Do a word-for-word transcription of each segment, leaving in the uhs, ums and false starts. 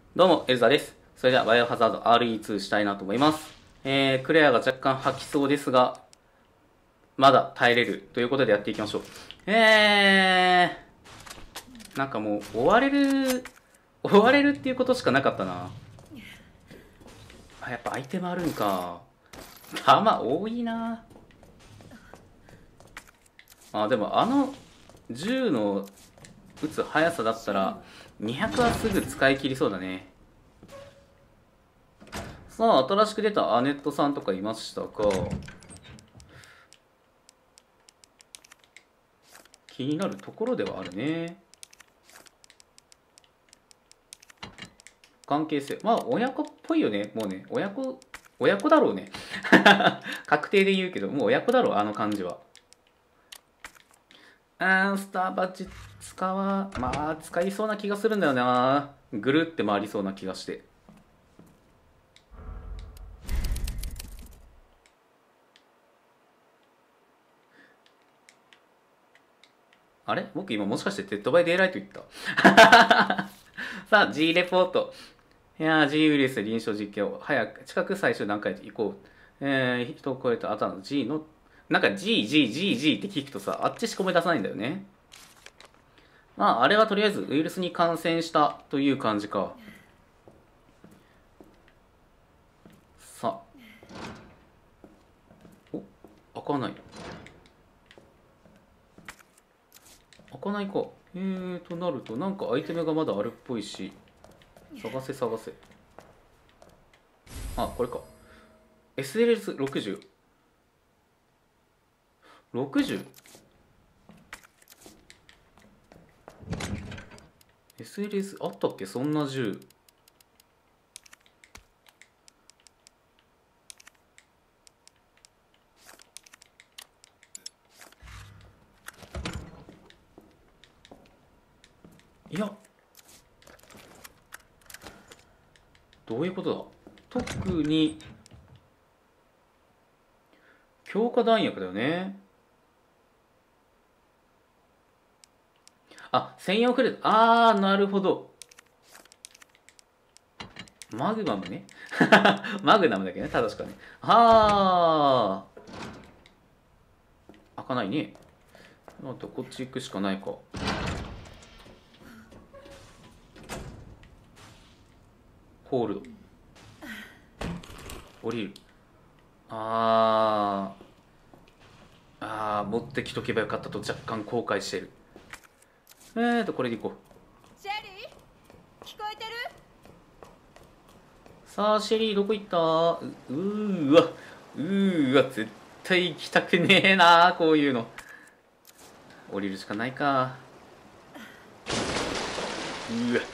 どうも、エルザです。それでは、バイオハザード アールイーツー したいなと思います。えー、クレアが若干吐きそうですが、まだ耐えれるということでやっていきましょう。えー、なんかもう、追われる、追われるっていうことしかなかったな。あ、やっぱアイテムあるんか。弾多いな。あ、でもあの、銃の撃つ速さだったら、にひゃくはすぐ使い切りそうだね。さあ、新しく出たアネットさんとかいましたか？気になるところではあるね。関係性。まあ、親子っぽいよね。もうね、親子、親子だろうね。確定で言うけど、もう親子だろう、あの感じは。あー、スターバッジ使わ、まあ、使いそうな気がするんだよな。ぐるって回りそうな気がして。あれ僕今もしかしてデッドバイデイライト言ったさあ、G レポート。いやー、G ウイルス臨床実験を早く、近く最終段階で行こう。えー、人を超えた後の G の、なんか G、G、G、G って聞くとさ、あっちしか思い出さないんだよね。まあ、あれはとりあえずウイルスに感染したという感じか。さあ。お、開かない。開かないか。えーとなると、なんかアイテムがまだあるっぽいし、探せ探せ。あ、これか。エスエルエスろくじゅう。ろくじゅう？ エスエルエス あったっけそんな銃。いや、どういうことだ。特に、強化弾薬だよね。あ、専用クレート。あー、なるほど。マグマムね。マグナムだけどね、確かに。あー。開かないね。あと、こっち行くしかないか。ホールド。降りる。あー。あー、持ってきとけばよかったと若干後悔してる。えーと、これでいこう。 シェリー、聞こえてる？ さあ、シェリーどこ行った？ううーわ、うーわ、絶対行きたくねえな、こういうの。降りるしかないか。うわ。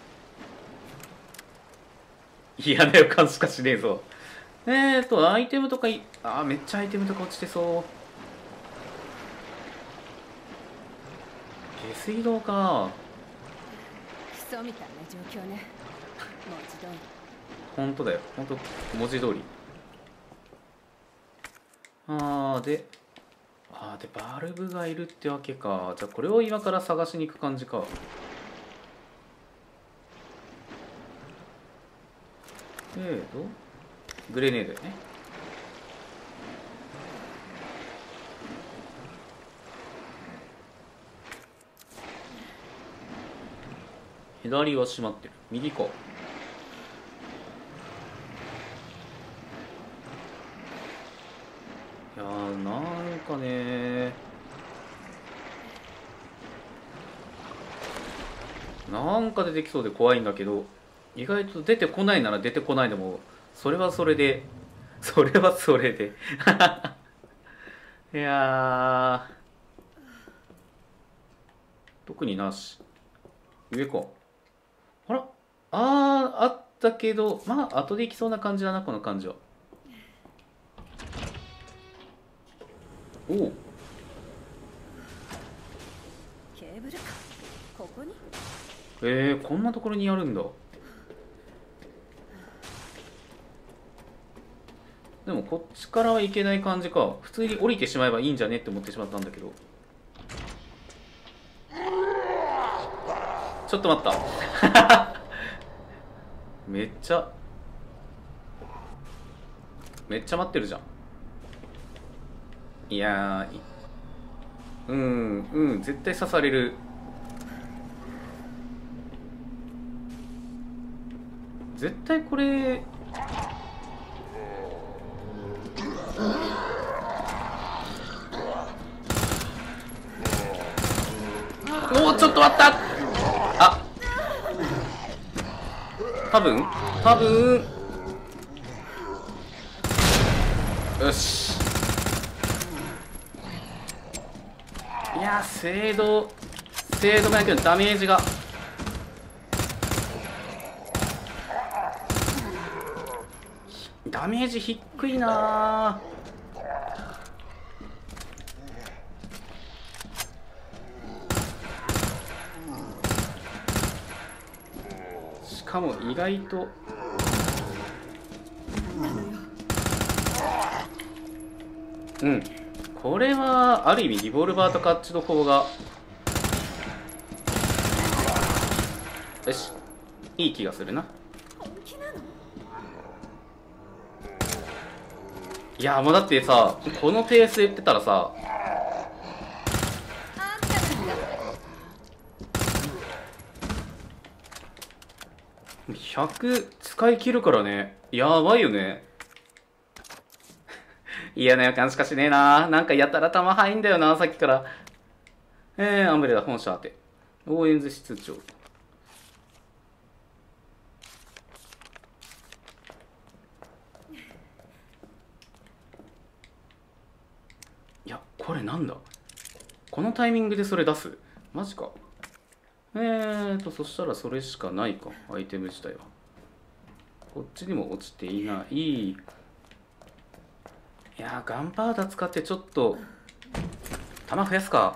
嫌な予感しかしねえぞ。えーと、アイテムとかい、あー、めっちゃアイテムとか落ちてそう。下水道か。 クソみたいな状況ね。文字通り。 ほんとだよ。ほんと、文字通り。あー、で、あー、で、バルブがいるってわけか。じゃあ、これを今から探しに行く感じか。えーと、グレネードよね。左は閉まってる。右か。いやー、なんかねなんか出てきそうで怖いんだけど、意外と出てこないなら出てこないでも、それはそれで、それはそれで。いやー、特になし。上か。あら、あー、あったけど、まあ、後で行きそうな感じだな、この感じは。おお。 ケーブルか。ここに？ えー、こんなところにあるんだ。でもこっちからはいけない感じか。普通に降りてしまえばいいんじゃねって思ってしまったんだけど。ちょっと待った。 めっちゃめっちゃ待ってるじゃん。いやー、うんうん絶対刺される。絶対これおおちょっと待った。あ多分多分よし。いやー精度精度もやけどダメージがダメージ低いなー。しかも意外とうんこれはある意味リボルバーとかあっちの方がよしいい気がするな。いやもうだってさこのペースで言ってたらさひゃく使い切るからね。やばいよね。嫌な予感しかしねえな。なんかやたら弾入んだよなさっきから。えー、アンブレラ本社宛てオーエンズ室長。いやこれなんだこのタイミングでそれ出すマジか。えーとそしたらそれしかないかアイテム自体は。こっちにも落ちていない。いやーガンパウダー使ってちょっと弾増やすか。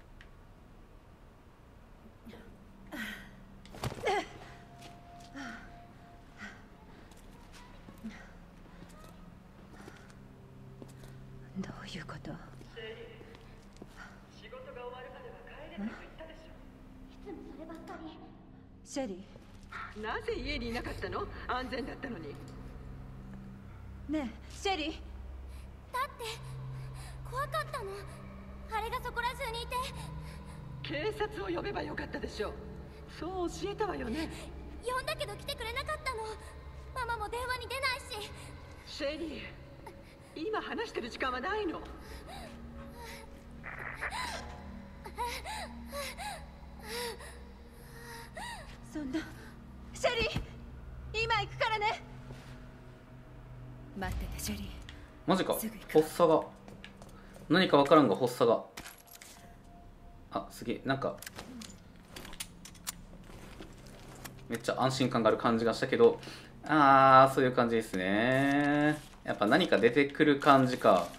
どういうこと？ 仕事が終わるまでは帰れないと言ったでしょ。 いつもそればっかり。シェリー、なぜ家にいなかったの？安全だったのに。 ねえシェリー。 だって怖かったの。あれがそこら中にいて。 警察を呼べばよかったでしょう。そう教えたわよね。 呼んだけど来てくれなかったの。ママも電話に出ないし。 シェリー、今話してる時間はないの。 そんなシェリー今行くからね。待っててシェリー。 マジか発作が何か分からんが発作があすげえなんかめっちゃ安心感がある感じがしたけどあーそういう感じですね。やっぱ何か出てくる感じか。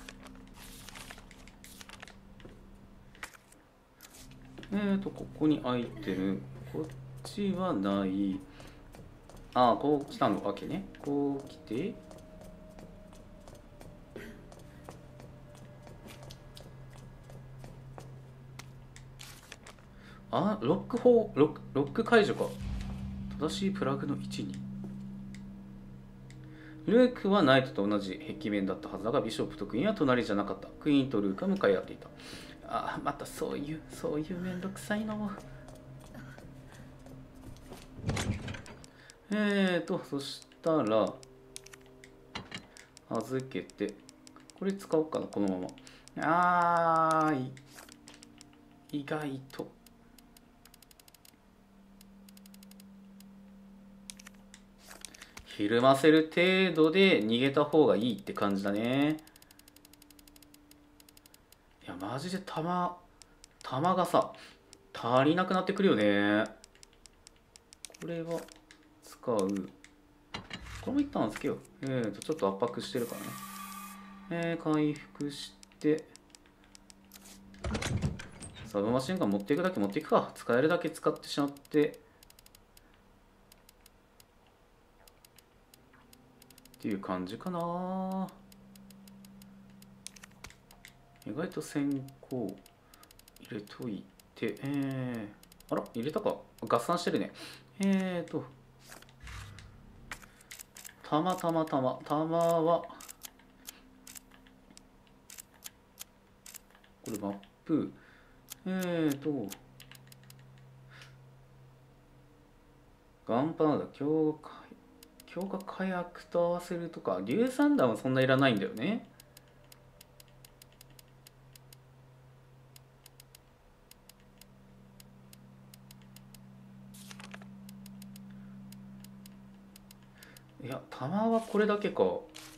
えーとここにアイテムこっちはない。ああこう来たのわけね。こう来てあロック法ロックロック解除か。正しいプラグの位置にルークはナイトと同じ壁面だったはずだがビショップとクイーンは隣じゃなかった。クイーンとルークは向かい合っていた。ああまたそういうそういうめんどくさいの。えーとそしたら預けてこれ使おうかなこのまま。あー意外とひるませる程度で逃げた方がいいって感じだね。いやマジで弾弾がさ足りなくなってくるよね。これは使う。これも一旦つけよう。えーとちょっと圧迫してるからね。えー、回復してサブマシンガン持っていくだけ持っていくか。使えるだけ使ってしまってっていう感じかな。意外と先行入れといて、えー、あら入れたか合算してるね。えーとたまたまたまたまはこれマップえーとガンパウダー強化強化火薬と合わせるとか硫酸弾はそんないらないんだよね。いや弾はこれだけか。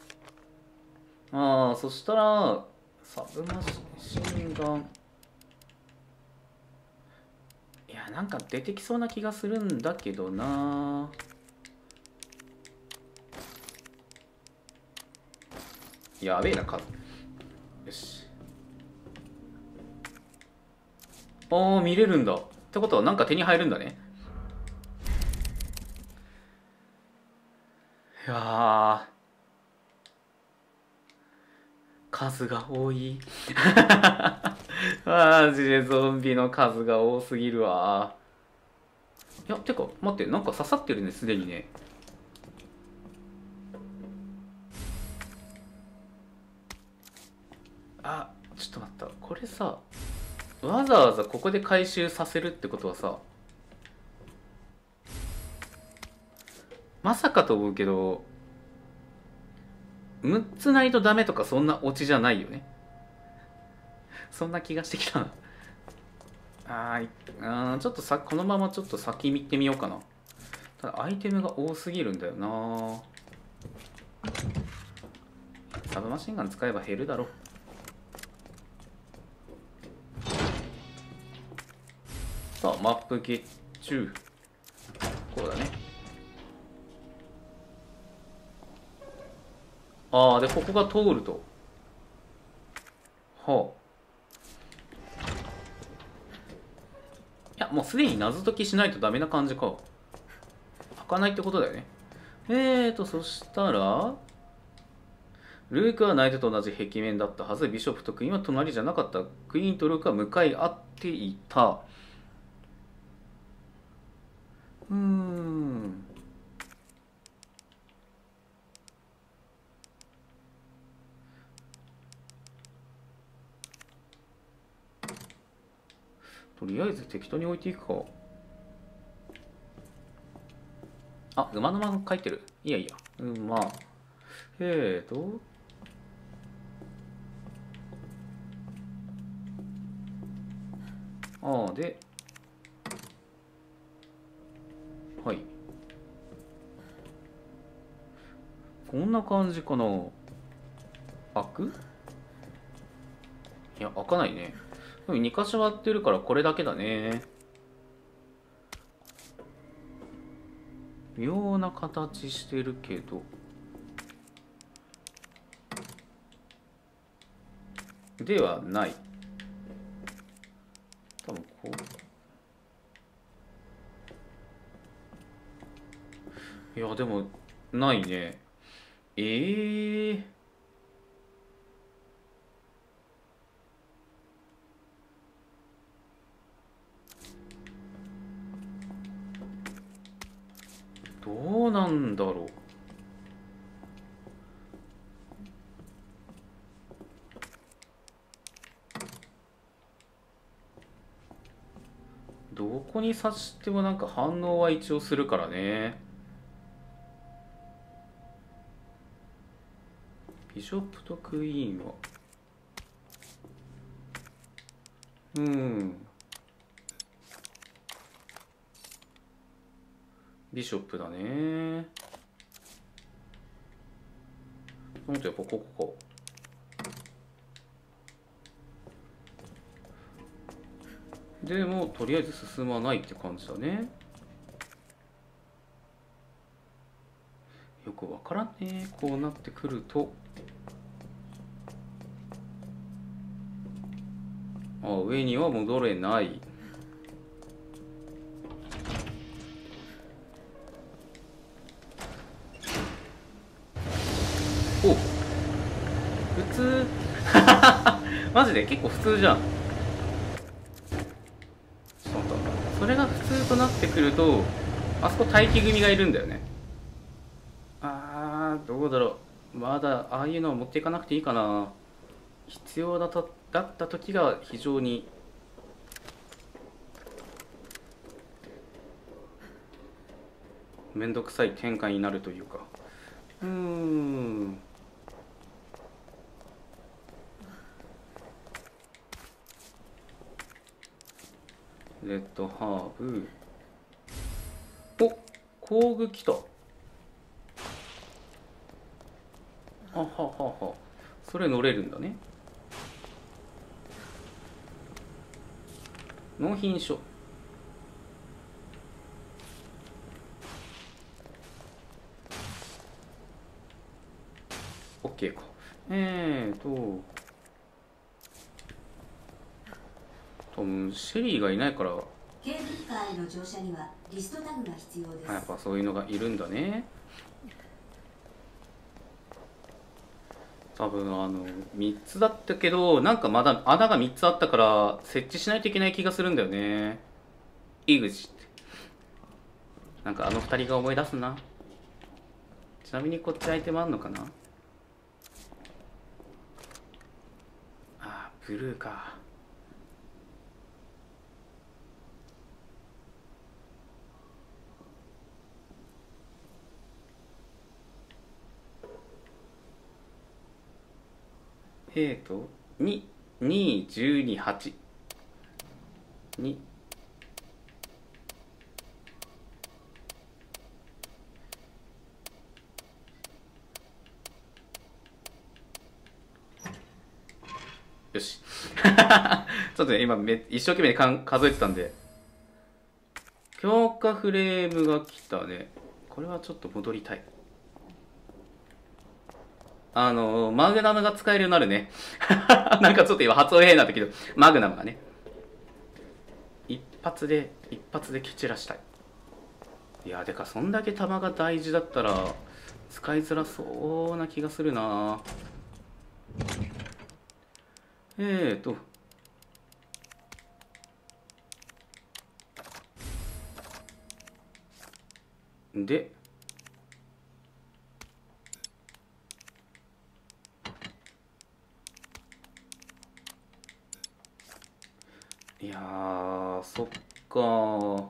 ああそしたらサブマシンガンいやなんか出てきそうな気がするんだけどな。やべえな数。よし。ああ見れるんだってことはなんか手に入るんだね。いや数が多いマジでゾンビの数が多すぎるわ。いやてか待ってなんか刺さってるねすでにね。あちょっと待ったこれさわざわざここで回収させるってことはさまさかと思うけどむっつないとダメとかそんなオチじゃないよね。そんな気がしてきたな。あーちょっとさこのままちょっと先見てみようかな。ただアイテムが多すぎるんだよな。サブマシンガン使えば減るだろ。さあマップ月中こうだね。ああでここが通るとはあいやもうすでに謎解きしないとダメな感じか。開かないってことだよね。えーとそしたらルークはナイトと同じ壁面だったはず。ビショップとクイーンは隣じゃなかった。クイーンとルークは向かい合っていた。うーんとりあえず適当に置いていくか。あ、馬のまま書いてる。いやいや、馬。えーと。ああ、で。はい。こんな感じかな。開く？いや、開かないね。でもに箇所割ってるからこれだけだね。妙な形してるけど。ではない。多分こう。いや、でも、ないね。ええー。どうなんだろう。どこに刺してもなんか反応は一応するからね。ビショップとクイーンはうんビショップだね。ほんとやっぱここか。でもとりあえず進まないって感じだね。よくわからんねこうなってくると。あ上には戻れない。お普通マジで結構普通じゃん。それが普通となってくるとあそこ待機組がいるんだよね。 あー、どうだろう。まだああいうのを持っていかなくていいかな。必要だっただった時が非常にめんどくさい展開になるというか。うーん。レッドハーブ。お、工具来た。あははは。それ乗れるんだね。納品書。OK か。えーと多分シェリーがいないから、 ケーブルカーへの乗車にはリストタグが必要です。 やっぱそういうのがいるんだね。多分あのみっつだったけど、なんかまだ穴がみっつあったから設置しないといけない気がするんだよね。井口ってなんかあのふたりが思い出すな。ちなみにこっちアイテムあんのかな。あー、ブルーか。えーとに、に、じゅうに、はちによしちょっとね今め一生懸命かん数えてたんで。強化フレームが来たね。これはちょっと戻りたい。あのマグナムが使えるようになるねなんかちょっと今発音変なんだけど、マグナムがね一発で一発で蹴散らしたい。いやでかそんだけ弾が大事だったら使いづらそうな気がするな。えーとでいやーそっか、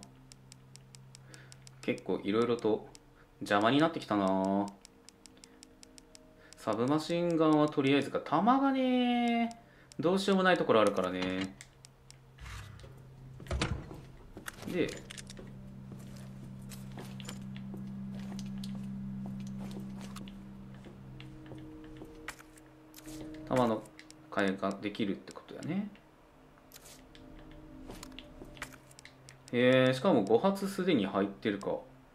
結構いろいろと邪魔になってきたな。サブマシンガンはとりあえずか、弾がねどうしようもないところあるからね。で弾の替えができるってことやね。へえ、しかもご発すでに入ってるか。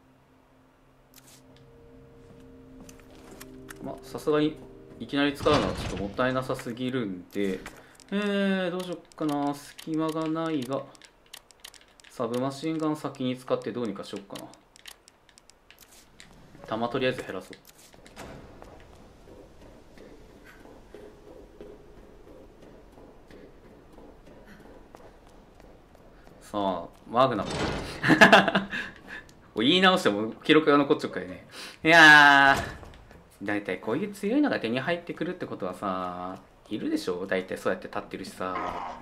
まあさすがにいきなり使うのはちょっともったいなさすぎるんで、えー、どうしよっかな。隙間がないがサブマシンガン先に使ってどうにかしよっかな。弾とりあえず減らそう。さあマグナム言い直しても記録が残っちゃうからね。いやーだいたいこういう強いのが手に入ってくるってことはさ、いるでしょ。だいたいそうやって立ってるしさ。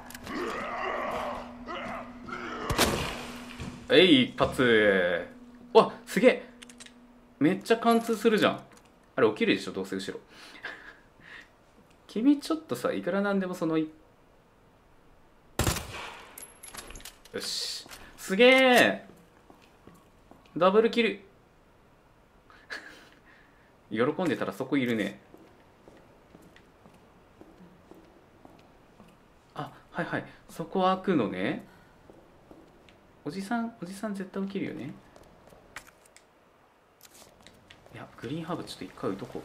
えい一発。わすげえ、めっちゃ貫通するじゃん。あれ起きるでしょどうせ後ろ君ちょっとさ、いくらなんでもそのよしすげえダブルキル喜んでたらそこいるね。あはいはい、そこ開くのね。おじさんおじさん絶対起きるよね。いやグリーンハーブちょっと一回置いとこ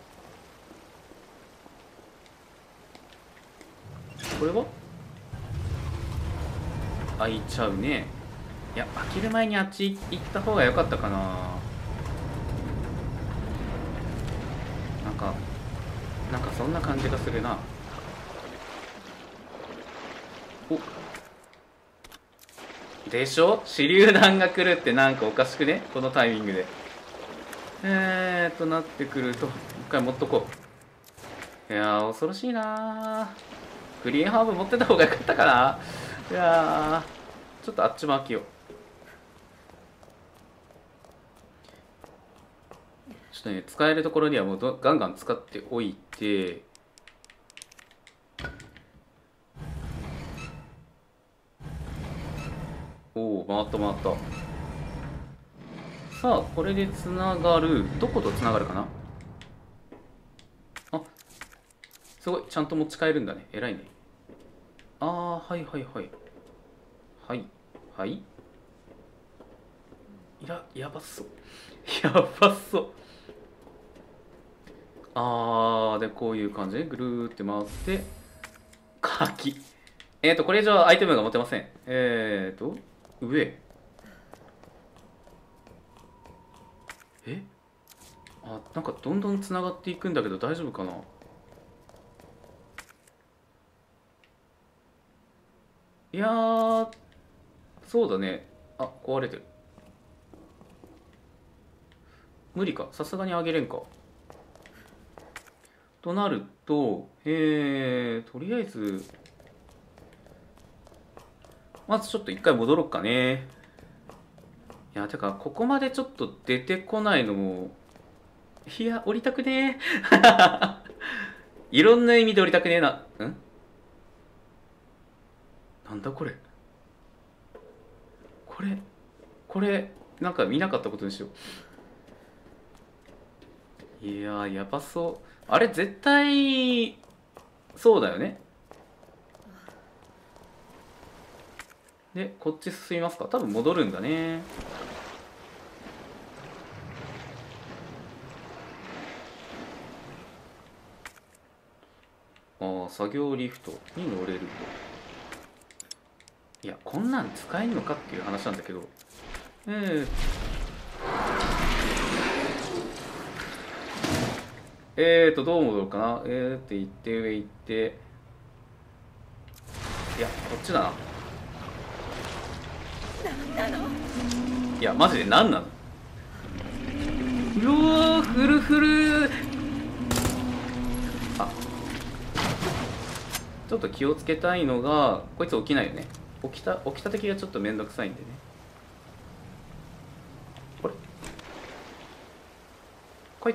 う。これは開いちゃうね。いや開ける前にあっち行った方が良かったかな。なんかなんかそんな感じがするな。おでしょ、手榴弾が来るってなんかおかしくねこのタイミングで。 えーとなってくると一回持っとこう。いやー恐ろしいなー。グリーンハーブ持ってた方がよかったかな。いやーちょっとあっちも開けよう。ちょっとね使えるところにはもうどガンガン使っておいて、おお回った回った。さあこれでつながる。どことつながるかな。あすごいちゃんと持ち帰るんだね。偉いね。ああはいはいはいはいはいいややばそうやばそう。あーでこういう感じでぐるーって回って鍵。えっ、ー、とこれ以上アイテムが持てません。えっ、ー、と上えあなんかどんどんつながっていくんだけど大丈夫かな。いやーそうだね。あ壊れてる。無理か。さすがにあげれんか。となるとえー、とりあえずまずちょっと一回戻ろうかね。いやてかここまでちょっと出てこないのも、いや降りたくねえいろんな意味で降りたくねえな。んなんだこれこれこれなんか見なかったことにしよう。いやーやばそう。あれ絶対そうだよね。でこっち進みますか。多分戻るんだね。ああ作業リフトに乗れると。いやこんなん使えんのかっていう話なんだけど、えー、えーとどう戻るかな。えーって行って上行って、いやこっちだな。いやマジで何なの。うおーフルフル。あちょっと気をつけたいのがこいつ起きないよね。起きた起きた時がちょっと面倒くさいんでね。これ帰った。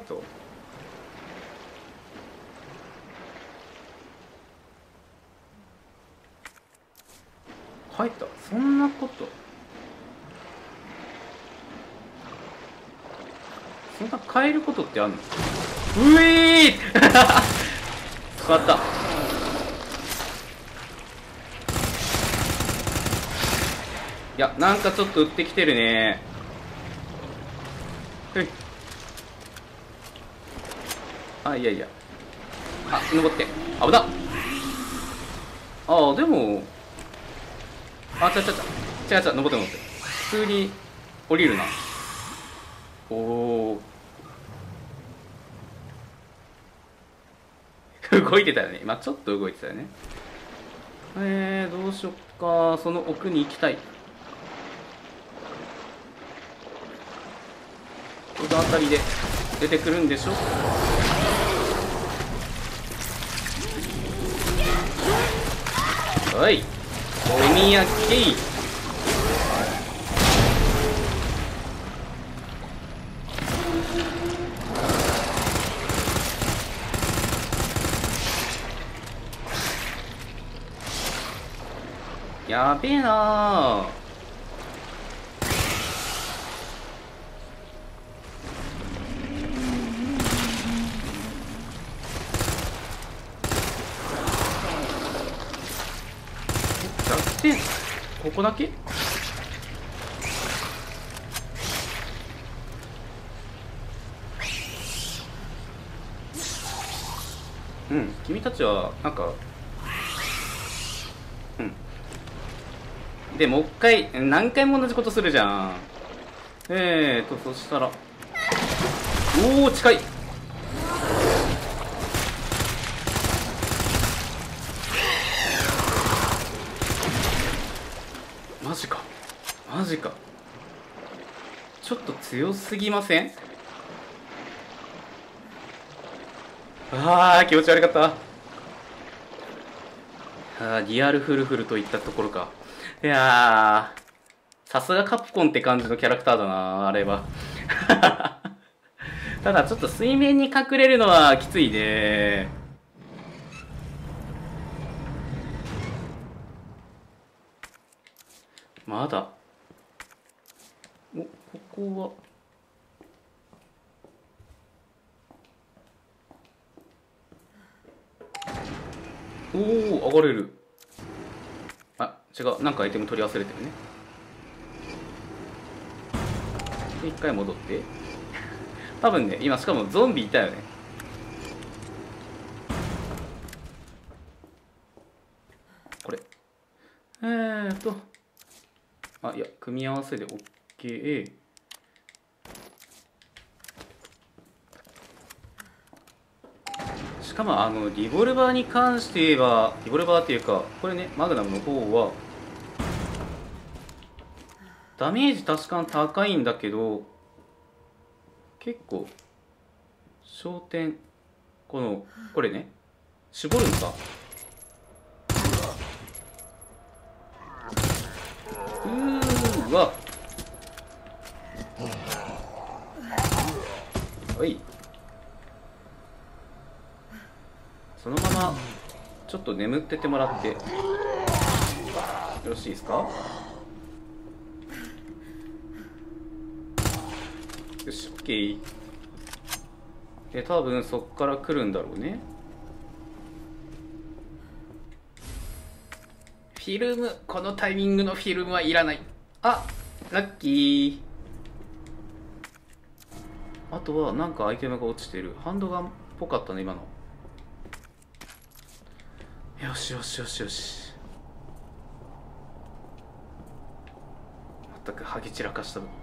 帰った。そんなことそんな変えることってあんの。うえー変わった。いやなんかちょっと売ってきてるね。はいあいやいやあ登って危なっ。ああでもあちゃちゃちゃ違う違う登って登って普通に降りるな。おお動いてたよね今。ちょっと動いてたよね。えー、どうしよっか。その奥に行きたい。この辺りで出てくるんでしょ。おいおみやけい。やべえなー。弱点ここだけ。うん君たちはなんかうんでもう一回何回も同じことするじゃん。えーとそしたらおお近い。マジかマジか。ちょっと強すぎません。 ああ気持ち悪かった。あーリアルフルフルといったところか。いやーさすがカプコンって感じのキャラクターだなあれは。ただちょっと水面に隠れるのはきついね。まだおここはおお上がれる。あ違うなんかアイテム取り忘れてるね。で一回戻って多分ね今しかもゾンビいたよね。これえーっとあいや組み合わせで OK。 しかもあのリボルバーに関して言えばリボルバーっていうかこれねマグナムの方はダメージ確かに高いんだけど結構焦点このこれね絞るんか。うーわはいそのままちょっと眠っててもらってよろしいですか。よし OK で多分そっから来るんだろうね。フィルムこのタイミングのフィルムはいらない。あラッキー。あとはなんかアイテムが落ちてる。ハンドガンっぽかったね今の。よしよしよしよし。全くハゲ散らかしたの。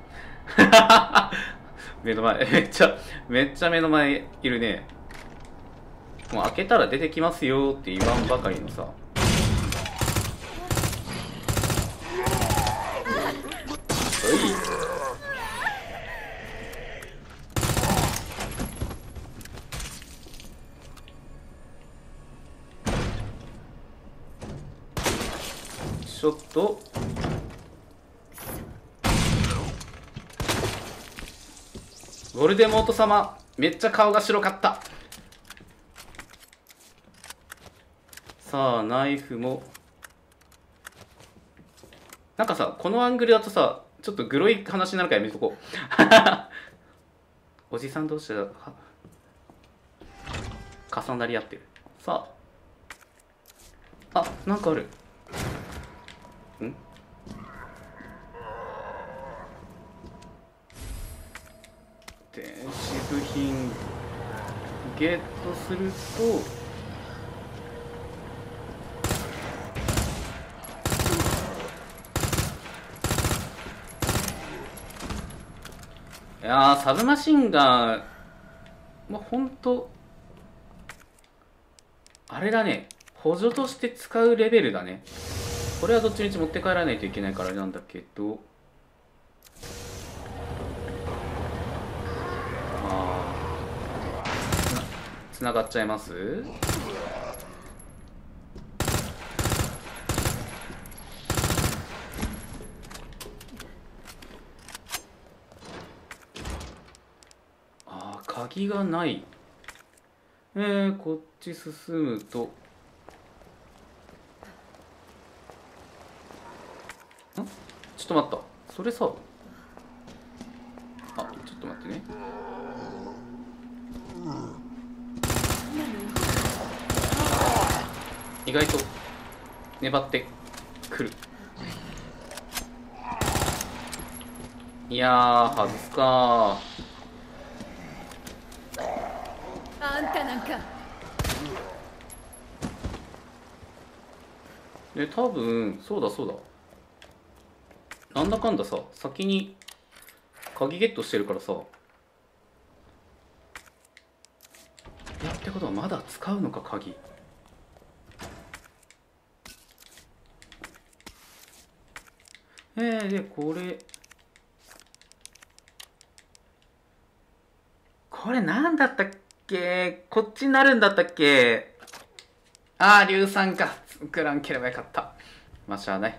目の前めっちゃめっちゃ目の前いるね。もう開けたら出てきますよって言わんばかりのさ。ちょっとヴォルデモート様めっちゃ顔が白かった。さあナイフもなんかさこのアングルだとさちょっとグロい話になるからやめとこう。おじさん同士が重なり合ってる。さああなんかある。ん電子部品ゲットするといやーサブマシンガンまあほんとあれだね補助として使うレベルだね。これはどっちみち持って帰らないといけないからあれなんだけどあつながっちゃいます。あー鍵がない。えー、こっち進むとんちょっと待った。それさあちょっと待ってね。意外と粘ってくる。いやー外すかあんたなんかで多分そうだそうだなんだかんださ先に鍵ゲットしてるからさ。いやってことはまだ使うのか鍵。えー、でこれこれ何だったっけ？こっちになるんだったっけ？あー、硫酸か。作らんければよかった。まあ、しゃあない。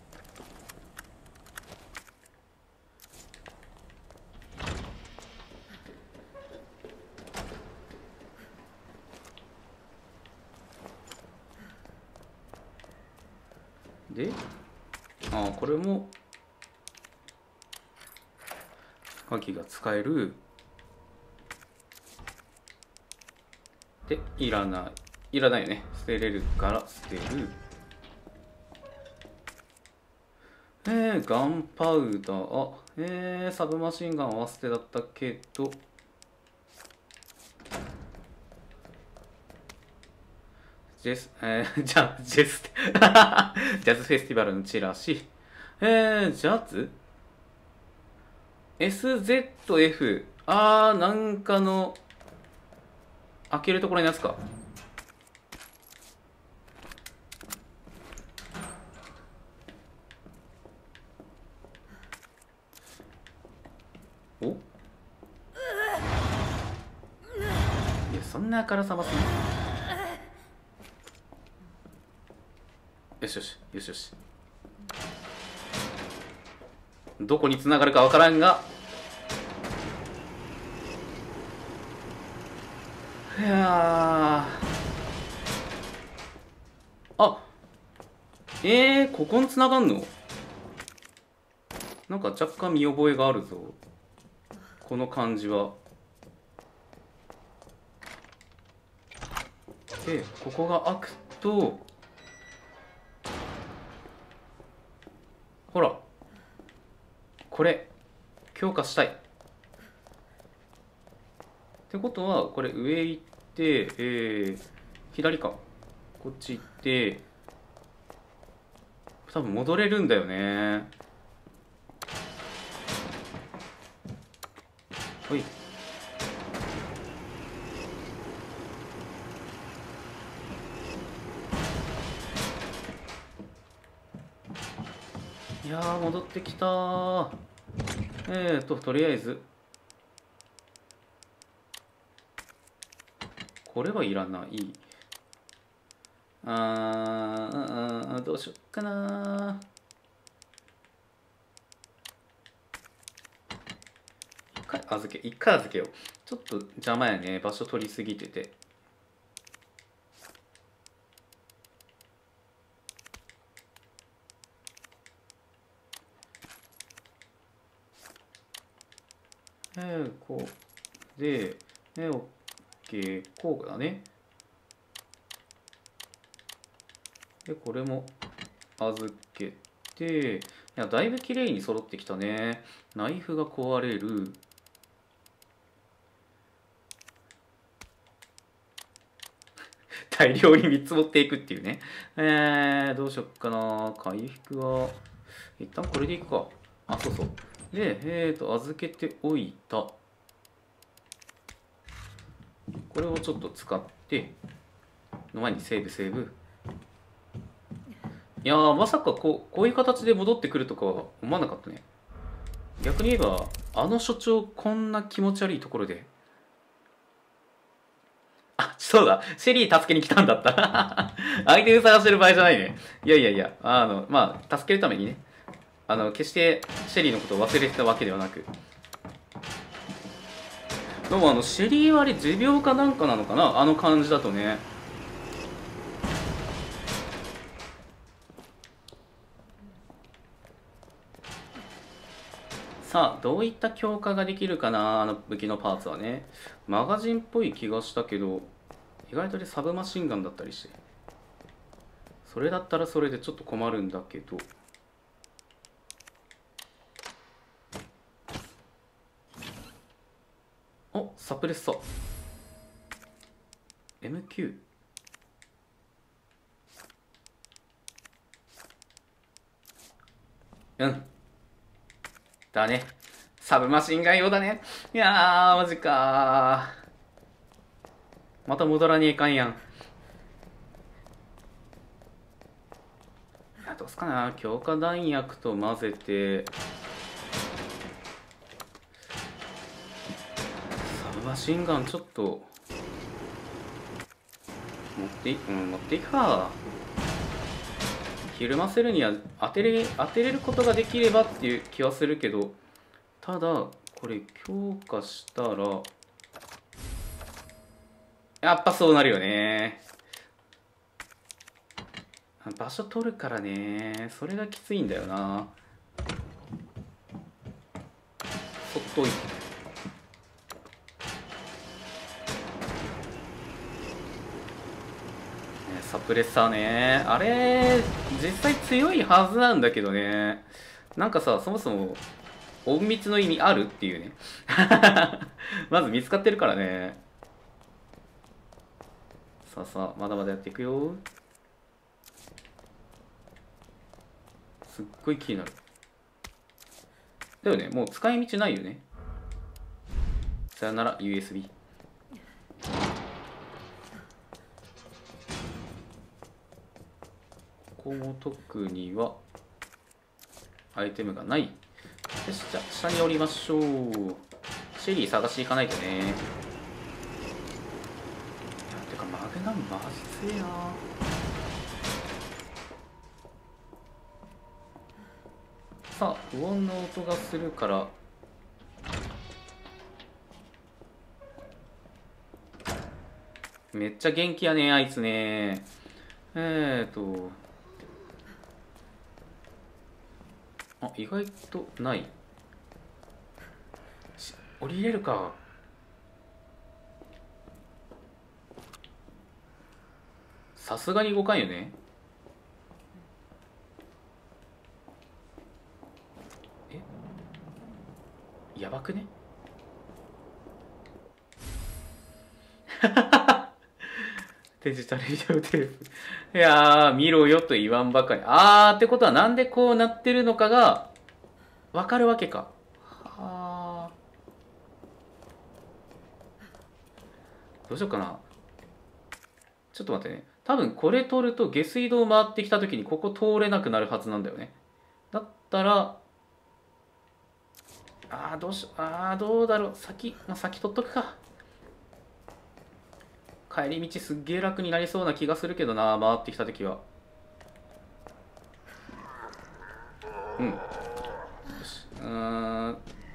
で、ああ、これも鍵が使える。で、いらない。いらないよね。捨てれるから捨てる。えー、ガンパウダー。えー、サブマシンガンは捨てだったけど。ジェス、えー、じゃあ、ジェス、ジャズフェスティバルのチラシ。えー、ジャズ ?エスゼットエフ。あー、なんかの、開けるところのやつか。お？いや、そんなあからさますね。よしよし、よしよし。どこに繋がるかわからんが。いやー。あ、えー、ここに繋がんの？なんか若干見覚えがあるぞ。この感じは。で、ここが開くと、ほら、これ強化したいってことは、これ上行って、えー、左か、こっち行って、多分戻れるんだよね。ほい。いやー、戻ってきたー。えーと、とりあえず、これはいらない。あー、どうしよっかなー。一回預け、一回預けよう。ちょっと邪魔やね。場所取りすぎてて。えー、こう。で、えー、オッケー、こうだね。で、これも預けて、いや、だいぶ綺麗に揃ってきたね。ナイフが壊れる。大量にみっつ持っていくっていうね。えー、どうしよっかな。回復は、一旦これでいくか。あ、そうそう。で、えーと、預けておいた。これをちょっと使って、の前にセーブセーブ。いやー、まさかこう、こういう形で戻ってくるとかは思わなかったね。逆に言えば、あの所長、こんな気持ち悪いところで。あ、そうだ。シェリー助けに来たんだった。相手を探してる場合じゃないね。いやいやいや、あの、まあ、助けるためにね。あの、決してシェリーのことを忘れてたわけではなく。でもあの、シェリー割り持病かなんかなのかな、あの感じだとね。さあ、どういった強化ができるかな、あの武器のパーツはね。マガジンっぽい気がしたけど、意外とね、サブマシンガンだったりして。それだったらそれでちょっと困るんだけど。お、サプレッサ。エムキュー。うん。だね。サブマシンガン用だね。いやー、マジかー。また戻らねえかんやん。いや、どうすかな。強化弾薬と混ぜて。サブマシンガンちょっと持っていうん持っていくか。ひるませるには当てれ当てれることができればっていう気はするけど、ただこれ強化したらやっぱそうなるよね。場所取るからね、それがきついんだよな。そっといてサプレッサーね、あれ実際強いはずなんだけどね、なんかさ、そもそも隠密の意味あるっていうねまず見つかってるからね。さあさあ、まだまだやっていくよ。すっごい気になる。だよね、もう使い道ないよね。さよなら ユーエスビー。ここも特にはアイテムがない。よし、じゃあ下に降りましょう。シェリー探していかないとね。いや、てかマグナムマジ強えな。さあ、不穏な音がするからめっちゃ元気やねあいつね。えーとあ、意外とない。降りれるか。さすがに動かんよね。え、やばくねデジタルビデオテープ。いやー、見ろよと言わんばかり。あーってことはなんでこうなってるのかがわかるわけか。はー。どうしようかな。ちょっと待ってね。多分これ取ると下水道回ってきた時にここ通れなくなるはずなんだよね。だったら、あーどうしよう。あーどうだろう。先、まあ、先取っとくか。帰り道すっげえ楽になりそうな気がするけどな、回ってきた時は。うんよし、うーん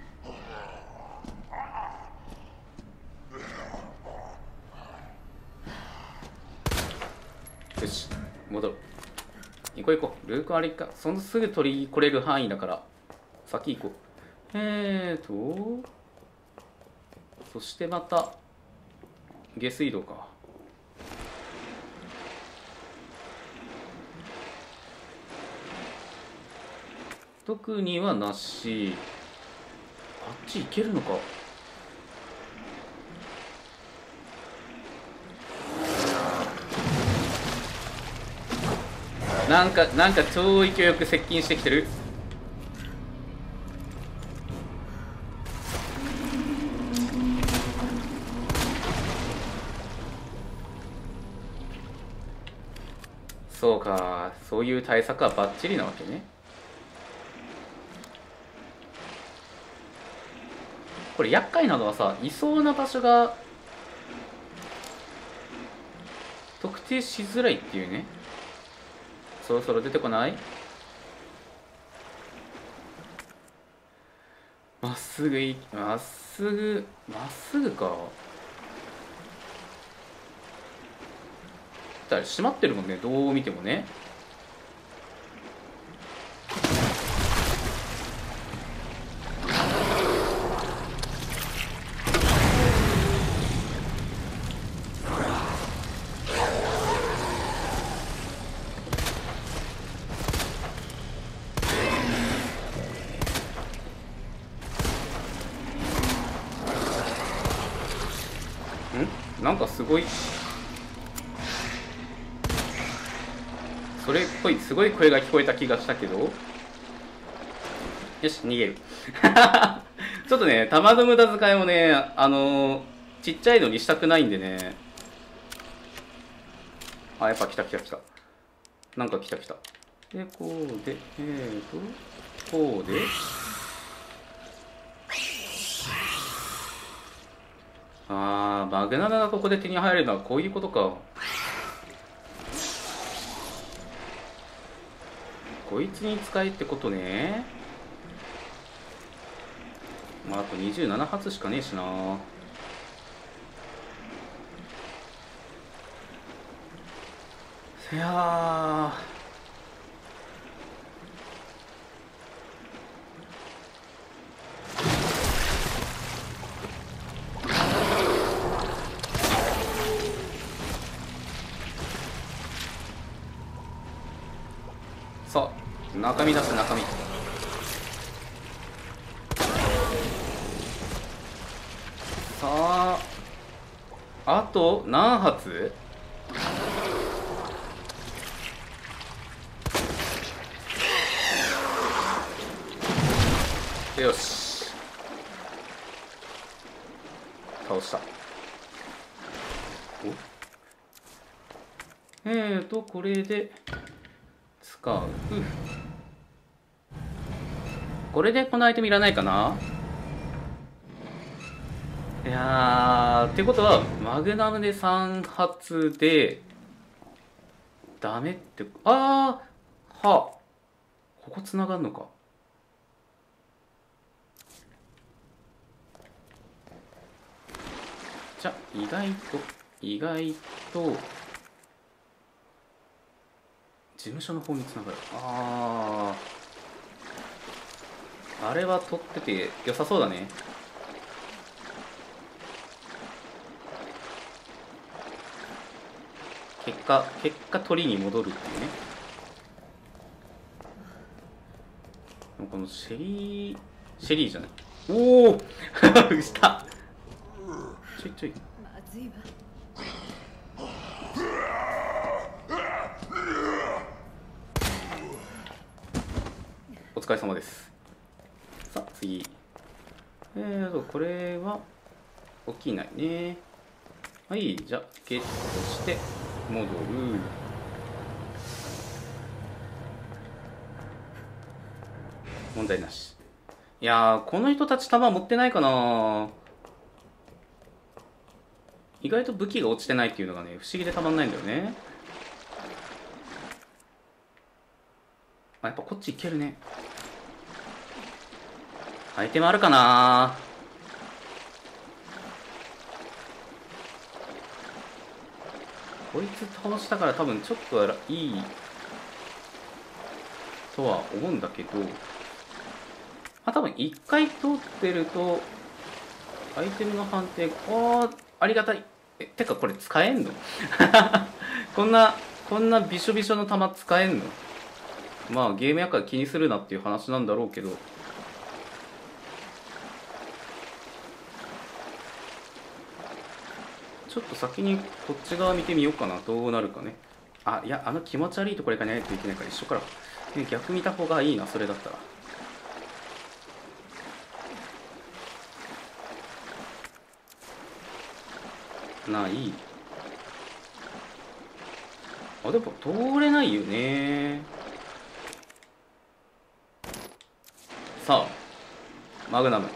よし、戻る。行こう行こう。ルークあれか、そのすぐ取り来れる範囲だから先行こう。えーとそしてまた下水道か。特にはなし。あっち行けるのか。なんかなんか超勢いよく接近してきてる。そうか、そういう対策はバッチリなわけね。これ厄介なのはさ、いそうな場所が特定しづらいっていうね。そろそろ出てこない？まっすぐいまっすぐまっすぐか。だから閉まってるもんね、どう見てもね。ん？なんかすごいそれっぽいすごい声が聞こえた気がしたけど、よし逃げるちょっとね弾の無駄遣いもね、あのー、ちっちゃいのにしたくないんでね。あ、やっぱ来た来た来た、なんか来た来た。でこうでえーとこうであー、マグナムがここで手に入るのはこういうことか。 こいつに使えってことね。まああとにじゅうなな発しかねえしな。いやー、さあ中身出す、中身。さああと何発？よし、倒した。おえーとこれで使う。これでこのアイテムいらないかな。いやー、ってことはマグナムでさん発でダメって、あーはここつながるのか。じゃ意外と意外と事務所の方につながる。ああ、あれは取ってて良さそうだね。結果結果取りに戻るっていうね。このシェリーシェリーじゃない、おおしたちょいちょい。 まずいわ。 お疲れ様です。さあ次、えーとこれは起きないね。はい、じゃあゲットして戻る。問題なし。いやー、この人たち弾持ってないかな。意外と武器が落ちてないっていうのがね、不思議でたまんないんだよね。あ、やっぱこっち行けるね。アイテムあるかな。こいつ倒したから多分ちょっとはいいとは思うんだけど、あ、多分一回通ってるとアイテムの判定、ああありがたい。え、てかこれ使えんのこんなこんなびしょびしょの弾使えんの。まあゲームやから気にするなっていう話なんだろうけど、ちょっと先にこっち側見てみようかな。どうなるかね。あ、いや、あの気持ち悪いところからやないといけないから一緒から、ね、逆見た方がいいな、それだったら。ない。あ、でも通れないよね。さあマグナム、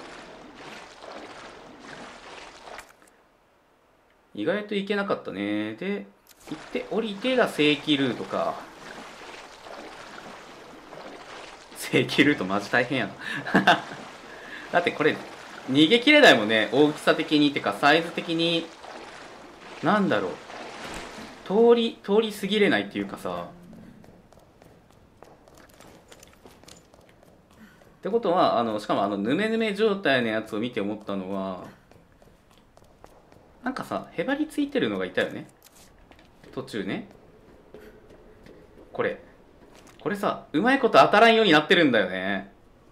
意外といけなかったね。で行って降りてが正規ルートか。正規ルートマジ大変やなだってこれ逃げきれないもんね、大きさ的に。てかサイズ的になんだろう、通り通り過ぎれないっていうかさ。ってことは、あのしかもあのヌメヌメ状態のやつを見て思ったのは、なんかさへばりついてるのがいたよね途中ね。これこれさ、うまいこと当たらんようになってるんだよね。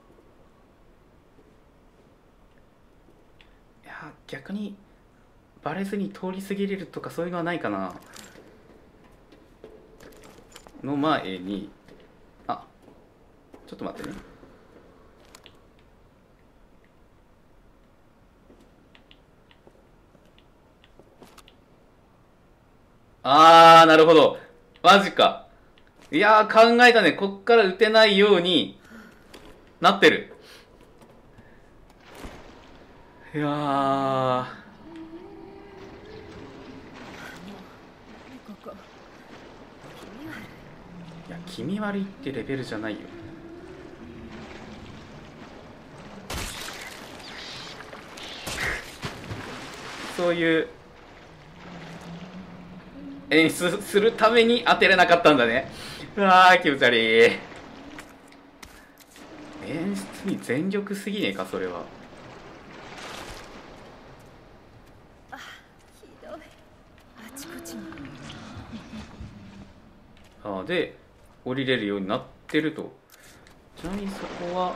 いや逆にバレずに通り過ぎれるとかそういうのはないかな。の前に、あ、ちょっと待ってね。あー、なるほど。マジか。いやー、考えたね。こっから撃てないようになってる。いやー、いや気味悪いってレベルじゃないよ。そういう演出するために当てれなかったんだね。うわー気持ち悪い。演出に全力すぎねえかそれは。 ひどい。あちこちに。 ああで降りれるようになってると。ちなみにそこは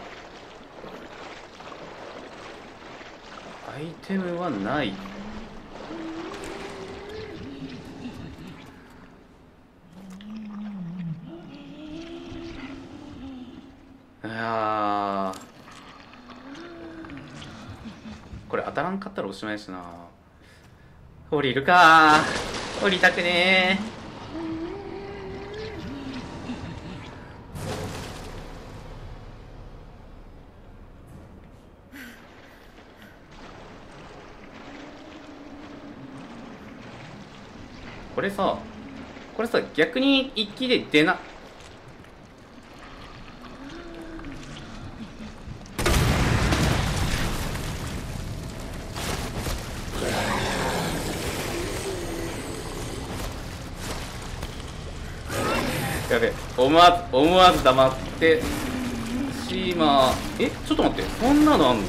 アイテムはない。あーこれ当たらんかったらおしまいしな。降りるかー。降りたくねー。これさこれさ逆に一気で出な。やべ思わず思わず黙ってシーマー。えちょっと待ってそんなのあんの。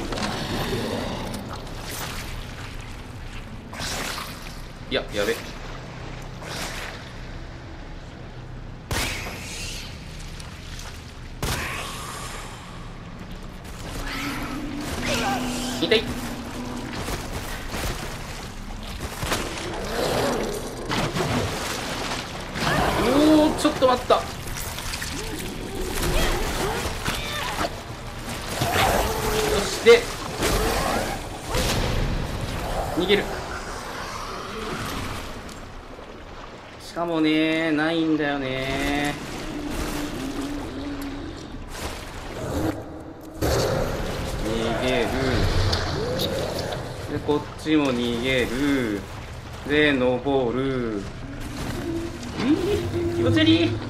いややべ痛い。おおちょっと待った。よしで逃げる。しかもねないんだよね。逃げるでこっちも逃げるで登る。気持ち悪い。い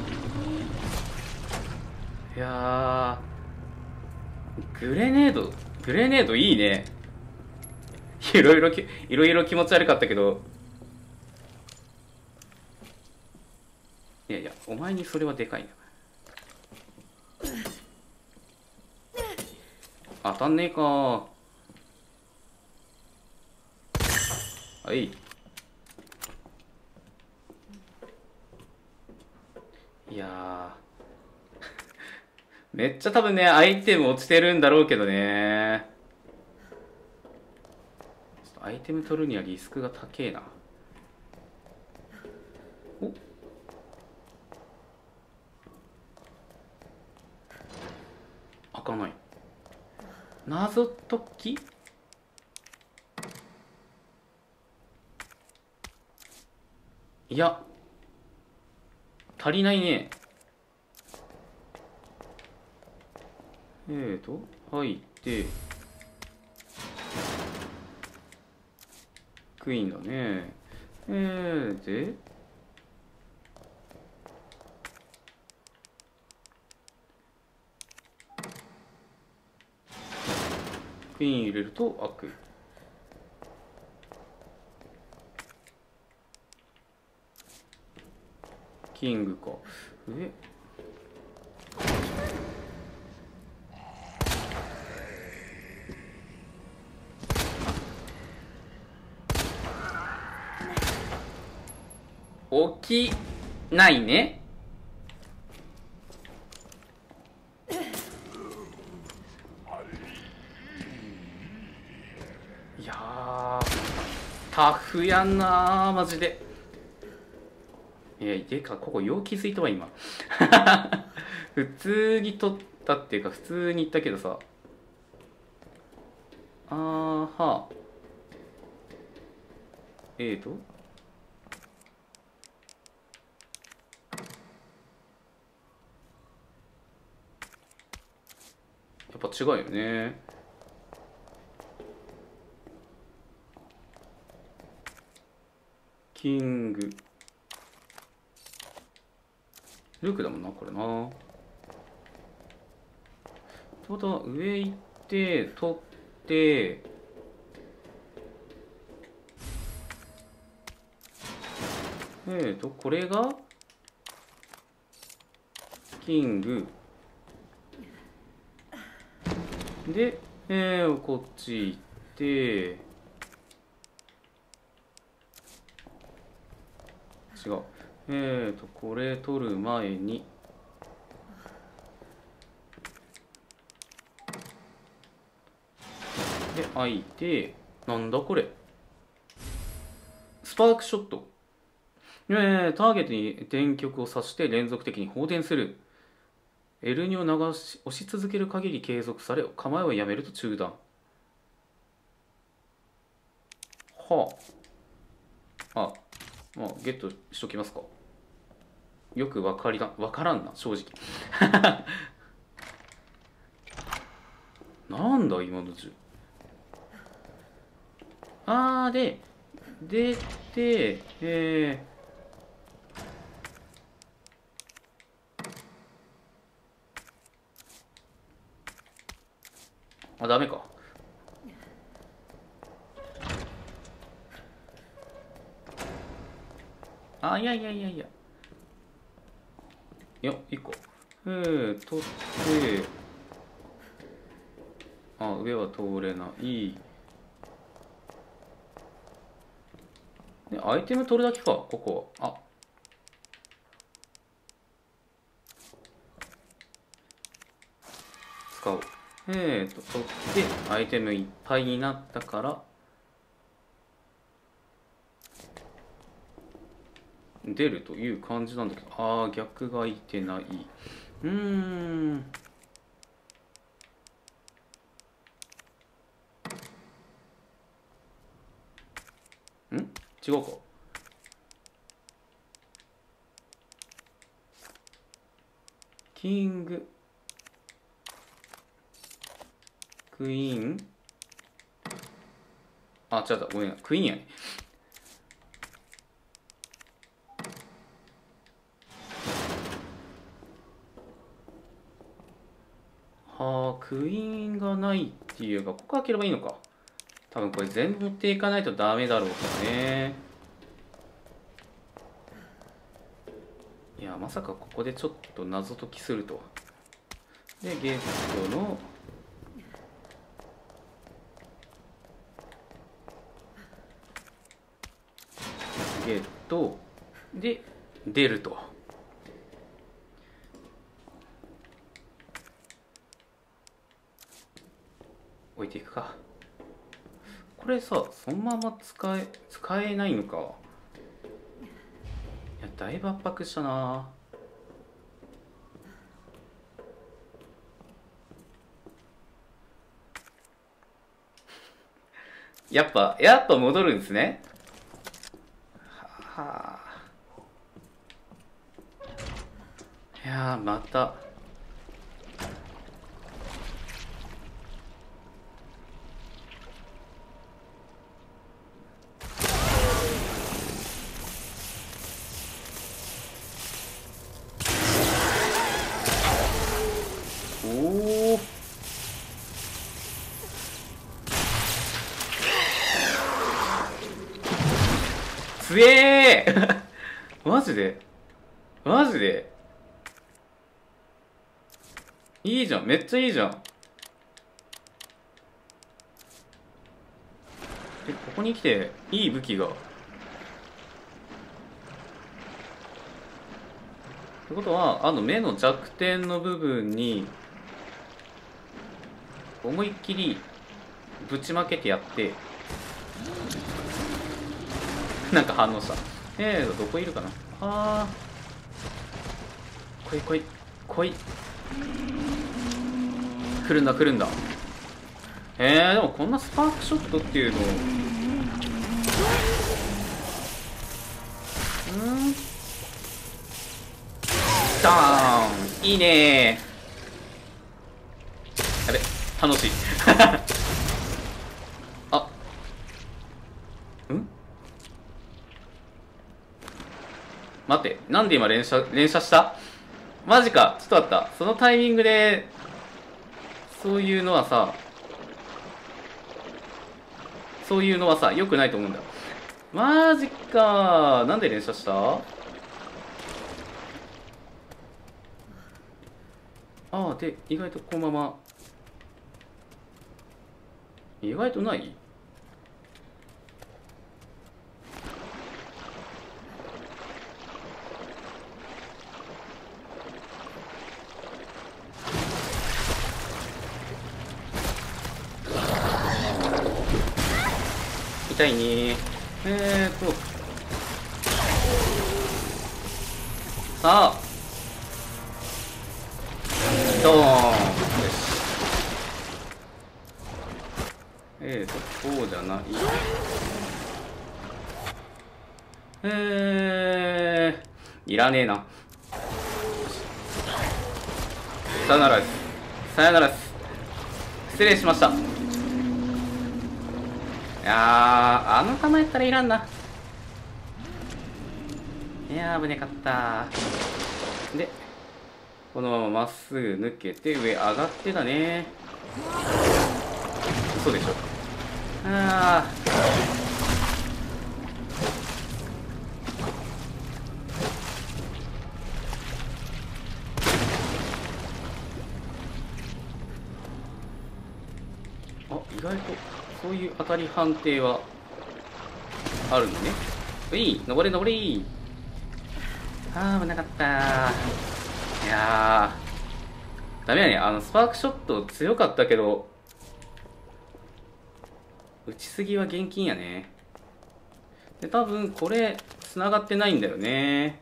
やーグレネードグレネードいいね。いろいろきいろいろ気持ち悪かったけど、いやいやお前にそれはでかいな。当たんねえか。はい。いやめっちゃ多分ねアイテム落ちてるんだろうけどね。ちょっとアイテム取るにはリスクが高えな。お開かない。謎解き。いや足りないね。えーと入ってクイーンだね。えーでクイーン入れると開く。キングか。え起きないね。いやータフやんなーマジで。いやでかここよう気づいたわ今。普通に取ったっていうか普通に言ったけどさ。あーはえーとやっぱ違うよね。キングルークだもんなこれな。ってことは上行って取ってえーとこれがキングで、えー、こっち行って違うえーとこれ取る前にで開いてなんだこれスパークショット。えー、ターゲットに電極を刺して連続的に放電する。エルニを流し押し続ける限り継続され構えをやめると中断。はああまあゲットしときますか。よくわかりなわからんな正直なんだ今の銃。あーで出てえー、あダメか。あいやいやいやいやいやいいか。えー、取ってあ上は通れない。でアイテム取るだけかここは。あ使おう。えーと取ってアイテムいっぱいになったから出るという感じなんだけど、ああ逆がいてない。うーんん違うか。キングクイーンあ違ったごめんクイーンやね。はあクイーンがないっていうかここ開ければいいのか。多分これ全部持っていかないとダメだろうからね。いやまさかここでちょっと謎解きするとは。でゲットのゲットで出ると。置いていくか。これさそのまま使え使えないのか。いやだいぶ圧迫したな。やっぱやっぱ戻るんですね。はあいやーまたおおつえーマジでマジでいいじゃんめっちゃいいじゃん。えここに来ていい武器がってことはあの目の弱点の部分に思いっきりぶちまけてやってなんか反応した。えーとどこいるかな。あー来い来い来い来るんだ来るんだ。えー、でもこんなスパークショットっていうのうんダーンいいねー。やべ楽しいあん待ってなんで今連射連射したマジか。ちょっと待った。そのタイミングで、そういうのはさ、そういうのはさ、良くないと思うんだ。マジか。なんで連射した？ああ、で、意外とこのまま。意外とない？痛いね。えーと。さあ。ドーン。よし。えーと、こうじゃない。えー、いらねえな。さよならです。さよならです。失礼しました。いやー、あの弾やったらいらんな。いやー、危ねかったー。で、このまままっすぐ抜けて上上がってだね。嘘でしょ。あー。あ、意外とそういう当たり判定はあるのね。うい、登れ登れ。あー、危なかったー。いやー、ダメやね。あの、スパークショット強かったけど、打ちすぎは厳禁やね。で、多分これ、繋がってないんだよね。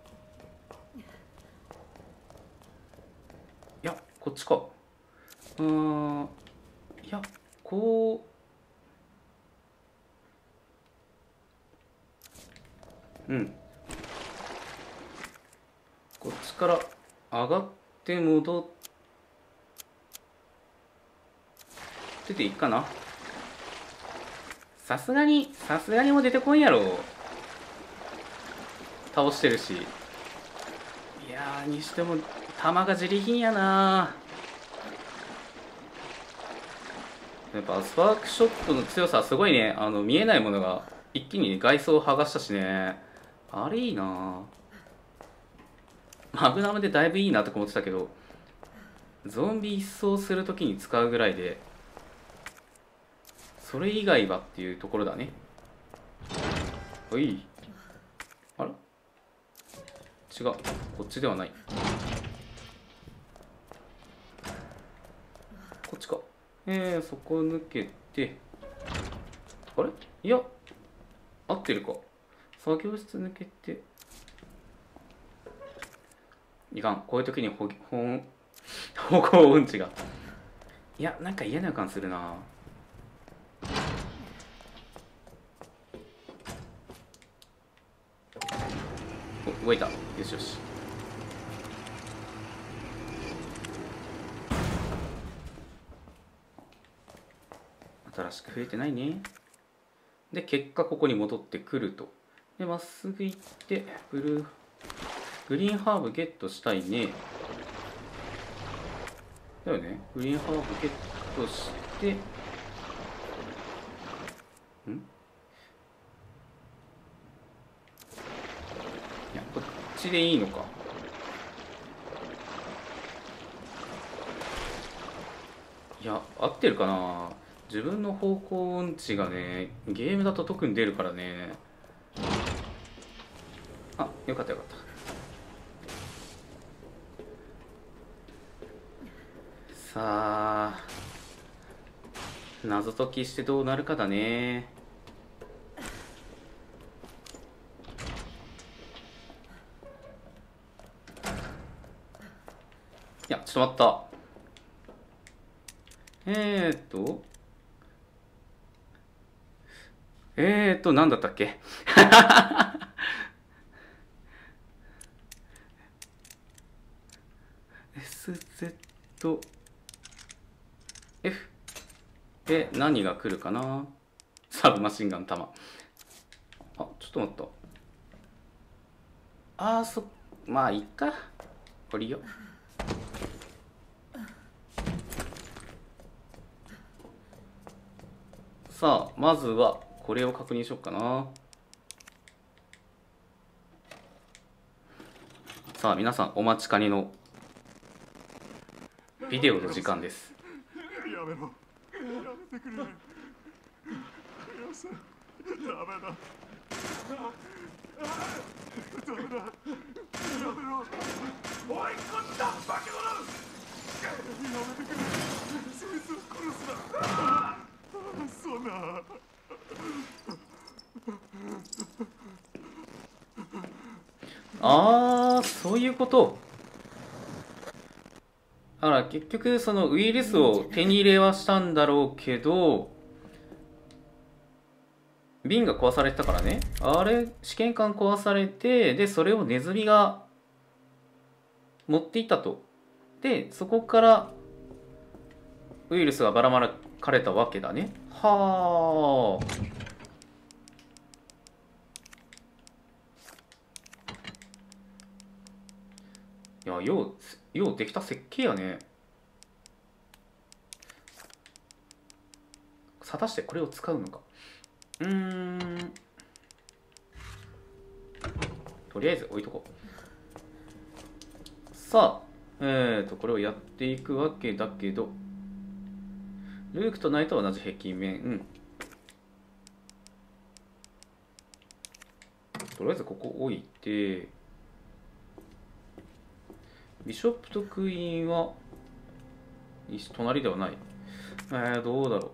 いや、こっちか。うーん。いや、こう。うん。こっちから上がって戻ってていいかな。さすがに、さすがにもう出てこんやろ。倒してるし。いやー、にしても、弾が自利品やな。やっぱスパークショットの強さはすごいね。あの、見えないものが一気に外装を剥がしたしね。あれいいな。マグナムでだいぶいいなとか思ってたけど、ゾンビ一掃するときに使うぐらいで、それ以外はっていうところだね。おい。あら？違う。こっちではない。こっちか。えー、そこ抜けて。あれ？いや、合ってるか。作業室抜けて。いかん。こういう時にほ、ほん、歩行音痴が。いや、なんか嫌な予感するな。お、動いた。よしよし。新しく増えてないね。で、結果ここに戻ってくると。で、まっすぐ行って、ブルー、グリーンハーブゲットしたいね。だよね。グリーンハーブゲットして、ん？いや、こっちでいいのか。いや、合ってるかな。自分の方向音痴がね、ゲームだと特に出るからね。あ、よかったよかった。さあ、謎解きしてどうなるかだね。いや、ちょっと待った。えーっと、えーっと、なんだったっけエスゼットエフ で何が来るかな。サブマシンガン弾。あ、ちょっと待った。あー、そ、まあいいか。 これよ。さあまずはこれを確認しようかな。さあ皆さんお待ちかねのビデオの時間です。 やめろ、やめてくれ。よせ、ダメだ。ダメだ。やめろ。おい、こんな化け物。やめてくれ。そいつを殺すな。そんな。 ああ、そういうこと。だから結局そのウイルスを手に入れはしたんだろうけど、瓶が壊されてたからね。あれ試験管壊されて、でそれをネズミが持っていったと。でそこからウイルスがばらまかれたわけだね。はあ。いや、ようようできた設計やね。果たしてこれを使うのか。うーん、とりあえず置いとこう。さあえーとこれをやっていくわけだけど、ルークとナイトは同じ壁面。とりあえずここ置いて、ビショップとクイーンは隣ではない。えー、どうだろ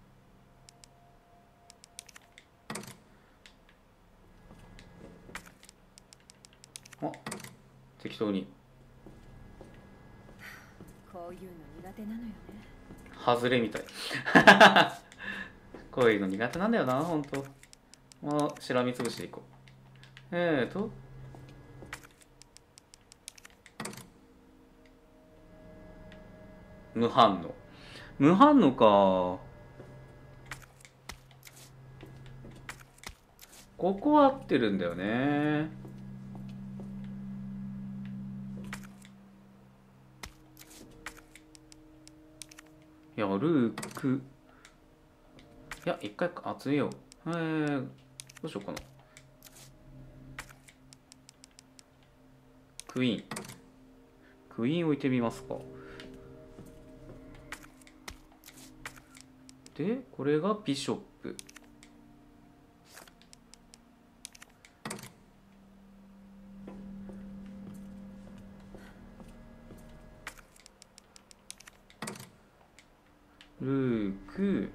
う。あ、適当に。 こういうの苦手なのよね。 外れみたい。こういうの苦手なんだよな、ほんと。まあ、しらみつぶしでいこう。えーと。無反応。無反応か。ここは合ってるんだよね。いや、ルーク。いや、一回集めよう。えー、どうしようかな。クイーン。クイーン置いてみますか。で、これがビショップ。ルーク。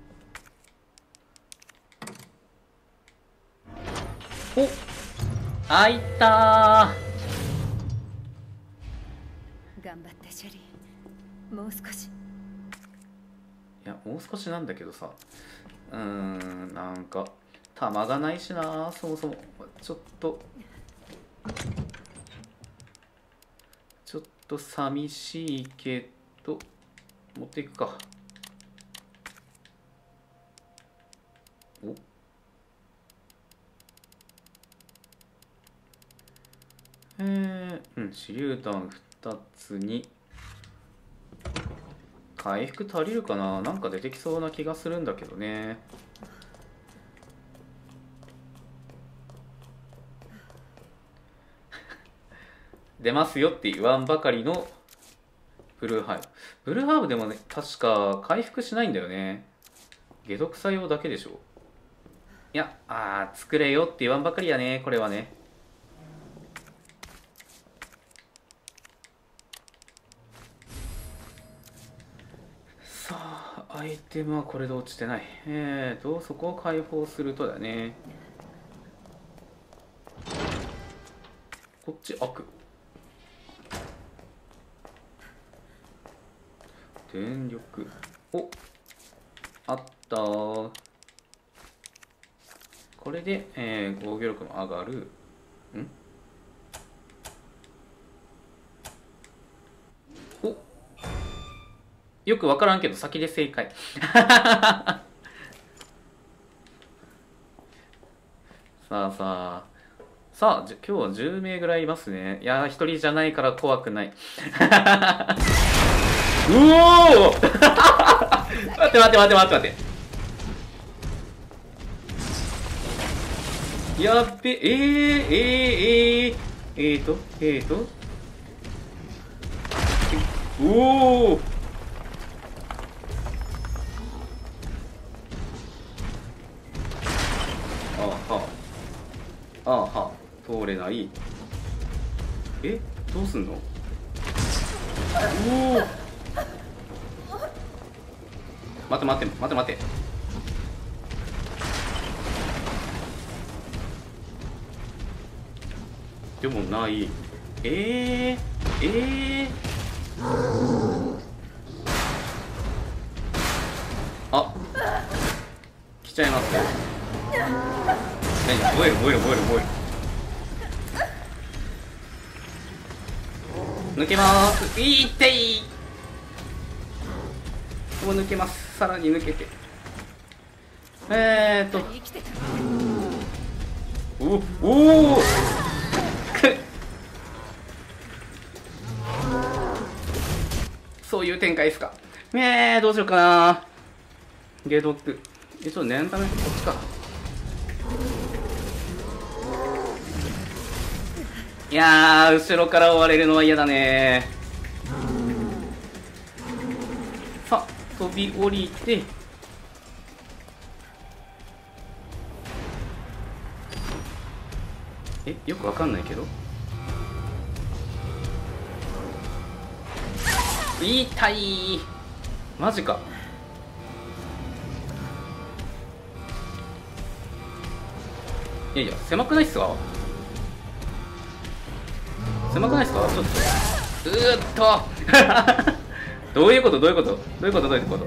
おっ、開いたー。頑張ってシェリー、もう少し。 いや、もう少しなんだけどさ、うーん、なんか弾がないしな、そもそも。ちょっとちょっと寂しいけど持っていくか。お、えー、うん、手榴弾ふたつに回復足りるかな。なんか出てきそうな気がするんだけどね。出ますよって言わんばかりのブルーハーブ。ブルーハーブでもね、確か回復しないんだよね。解毒作用だけでしょ。いや、あー、作れよって言わんばかりやね、これはね。さあ、アイテムはこれで落ちてない。えーと、そこを解放するとだね。こっち悪。電力。お、あったー。これで、えー、防御力も上がる。んお、よく分からんけど先で正解。さあさあ、 さあ、じゃ今日はじゅうめいぐらいいますね。いやー、ひとりじゃないから怖くない。うおー待って待って待って待って待って。やっべ、えー、えー、えー、えーと、えーと。おお。ああ、はあ。ああ、はあ。通れない。え、どうすんの？おお。待って待って待って待って。でもない。えー、えー、あ、来ちゃいますね。何？燃える燃える燃える燃える。抜けまーす。いってい。もう抜けます。さらに抜けて。えーっと。おおお。そういう展開ですか。えー、どうしようかな。ゲードック。え、ちょっと念のためこっちか。いやー、後ろから追われるのは嫌だね。さあ、飛び降りて。え、よくわかんないけど。痛い。マジか。いやいや、狭くないっすか？狭くないっすか？ちょっとうーっとどういうことどういうことどういうことどういうこと。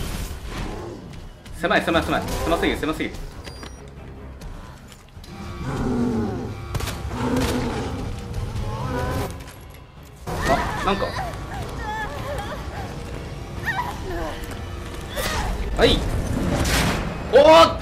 狭い狭い狭い狭すぎる狭すぎる。あ、なんかはい。おお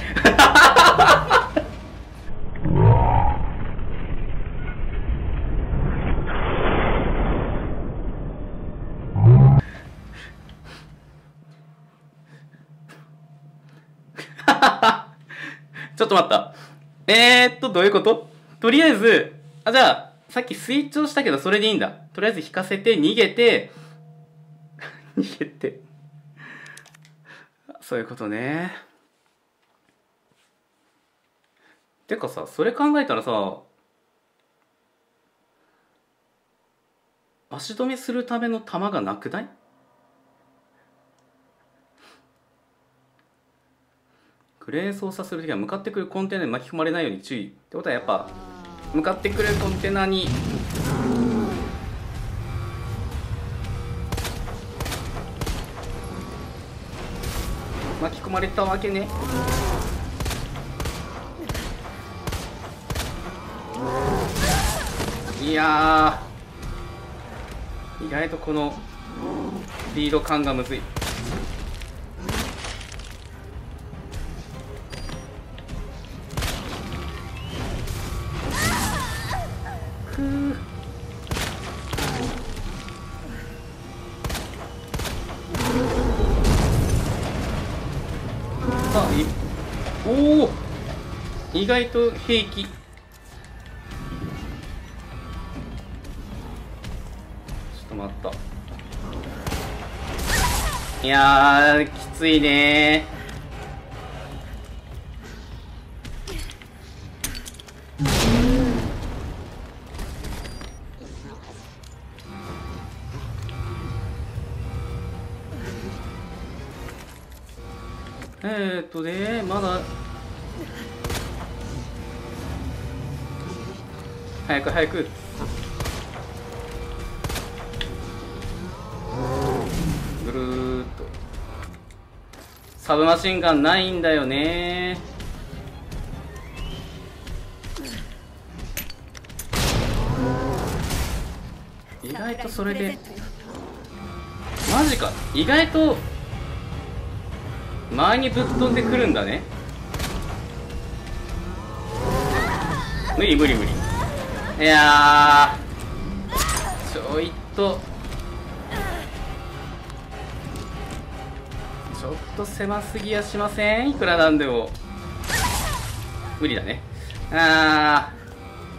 ちょっと待った。えーっと、どういうこと？とりあえず、あ、じゃあ、さっきスイッチをしたけど、それでいいんだ。とりあえず引かせて、逃げて、逃げて。そういうことね。てかさ、それ考えたらさ、足止めするための弾がなくない？クレーン操作するときは向かってくるコンテナに巻き込まれないように注意。ってことはやっぱ向かってくるコンテナに巻き込まれたわけね。いやー、意外とこのスピード感がむずい。ふう。さあ、いおお、意外と平気。ちょっと待った。いやー、きついねー。えーっとね、まだ早く早く。ぐるーっと。サブマシンガンないんだよね。意外とそれでマジか。意外と前にぶっ飛んでくるんだね。無理無理無理。 いやーちょいっとちょっと狭すぎやしません？いくらなんでも無理だね。あー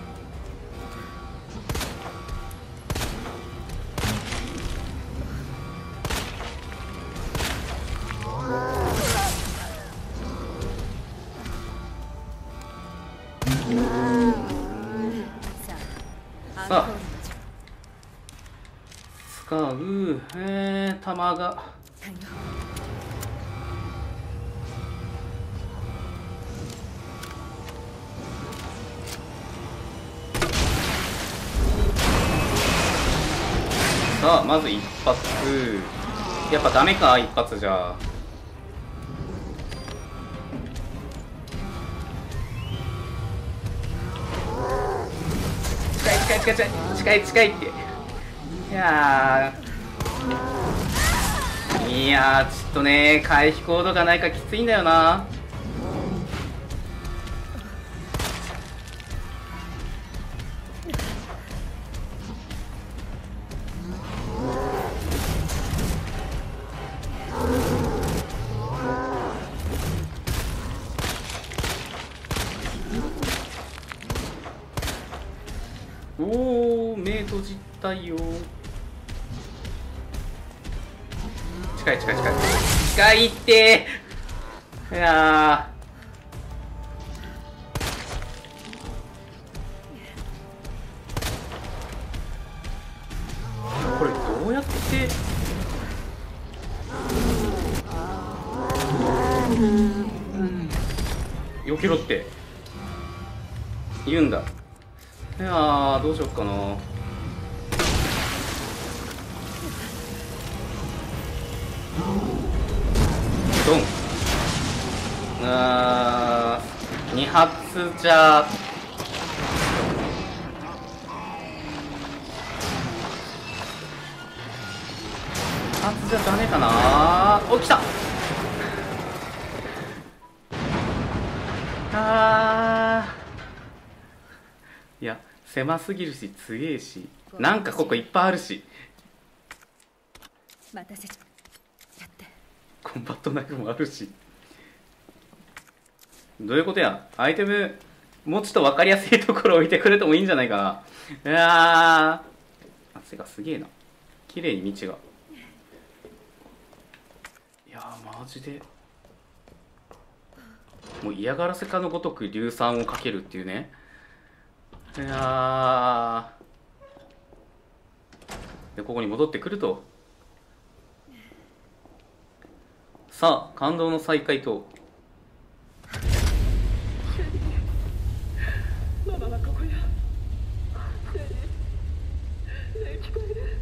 さあ使う、えー、弾がさあまず一発。やっぱダメか、一発じゃ。近い近い近い近い近いって。いやーいやーちょっとね、回避コードがないかきついんだよな。おー、目閉じたよ。近い近い近い近いって。いやーこれどうやって避けろって言うんだ。いやーどうしよっかな。ドン。あーに発じゃに発じゃダメかな。お、来た。あーいや狭すぎるし強えし、なんかここいっぱいあるし。 待たせちゃやって。 コンバットナイフもあるし。どういうことや。アイテムもうちょっと分かりやすいところ置いてくれてもいいんじゃないかな。いやー汗がすげえな。綺麗に道が。いやーマジでもう嫌がらせかのごとく硫酸をかけるっていうね。いやーでここに戻ってくると、さあ感動の再会と。 ママはここや。シェリー、ねえ聞こえる？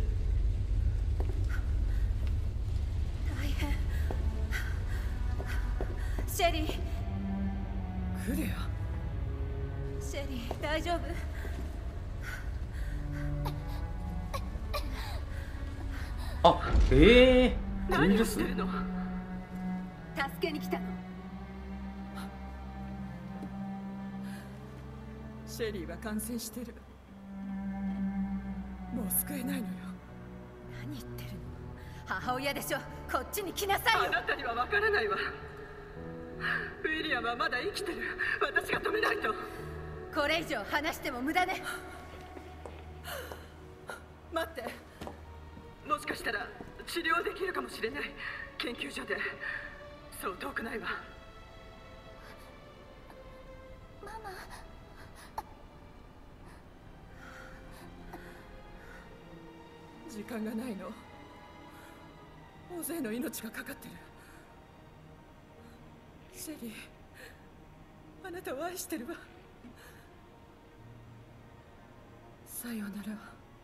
大変。シェリー、 クレア。 シェリー大丈夫？ あ、ええー、 何をウイルス。 してるの？ 助けに来たの。 シェリーは感染してる。もう救えないのよ。 何言ってるの？母親でしょ。こっちに来なさいあよ。 なたには分からないわ。ウィリアムはまだ生きてる。私が止めないと。 これ以上話しても無駄ね。 待って、もしかしたら治療できるかもしれない。研究所で。そう遠くないわ。 ママ。 時間がないの。大勢の命がかかってる。シェリー、あなたを愛してるわ。さようなら。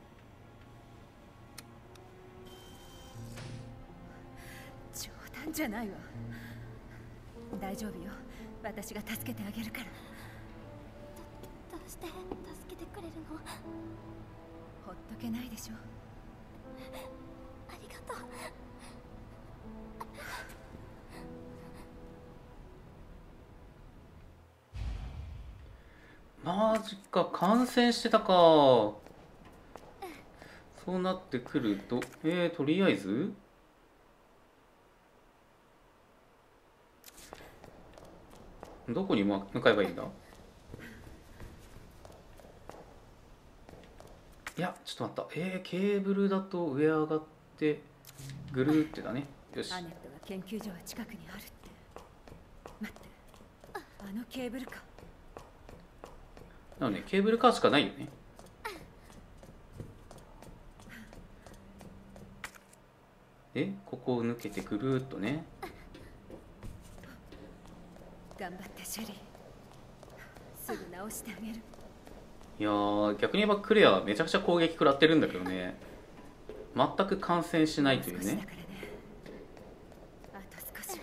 冗談じゃないわ。大丈夫よ。私が助けてあげるから。 どうして助けてくれるの？ ほっとけないでしょ。 ありがとう。 うマジか、感染してたか。そうなってくると、えー、とりあえずどこに向かえばいいんだ。いや、ちょっと待った。えー、ケーブルだと上上がってぐるーってだね。よし。 アネットが研究所は近くにあるって。待って、あのケーブルか。 なので、ケーブルカーしかないよね。で、ここを抜けてぐるーっとね。 頑張ってシェリー、すぐ直してあげる。 いやー、逆に言えばクレアはめちゃくちゃ攻撃食らってるんだけどね。全く感染しないというね。 あと少し。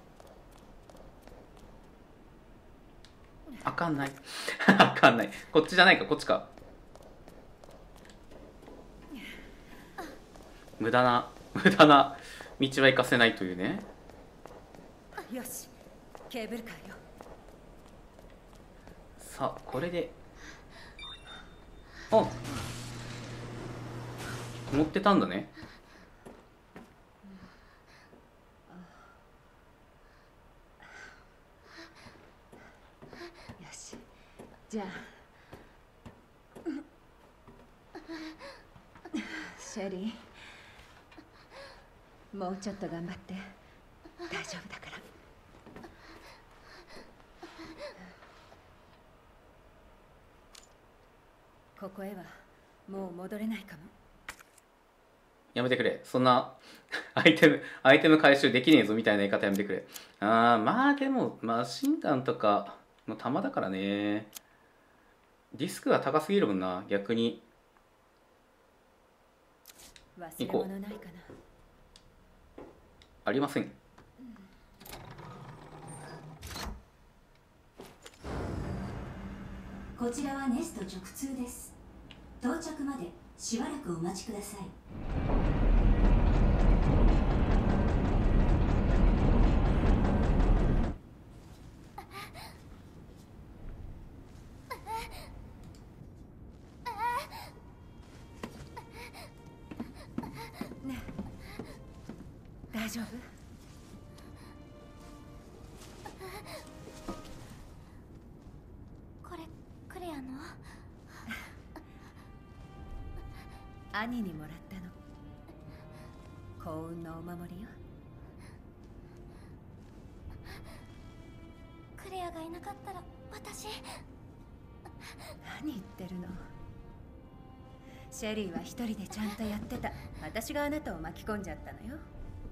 あかんないあかんない。こっちじゃないか、こっちか。無駄な無駄な道は行かせないというね。 よし、ケーブルカーよ。 さあ、これで、あ、持ってたんだね。 よし、じゃあシェリー、もうちょっと頑張って。大丈夫だから。ここへはもう戻れないかも。 やめてくれ。そんなアイテムアイテム回収できねえぞみたいな言い方やめてくれ。あー、まあでもマシンガンとかの弾だからね。リスクが高すぎるもんな、逆に。 忘れ物ないかな。 ありません。 こちらはネスト直通です。到着までしばらくお待ちください。 ねえ、大丈夫？ これクレアの兄にもらったの。幸運のお守りよ。 クレアがいなかったら私。 何言ってるの。シェリーは一人でちゃんとやってた。私があなたを巻き込んじゃったのよ。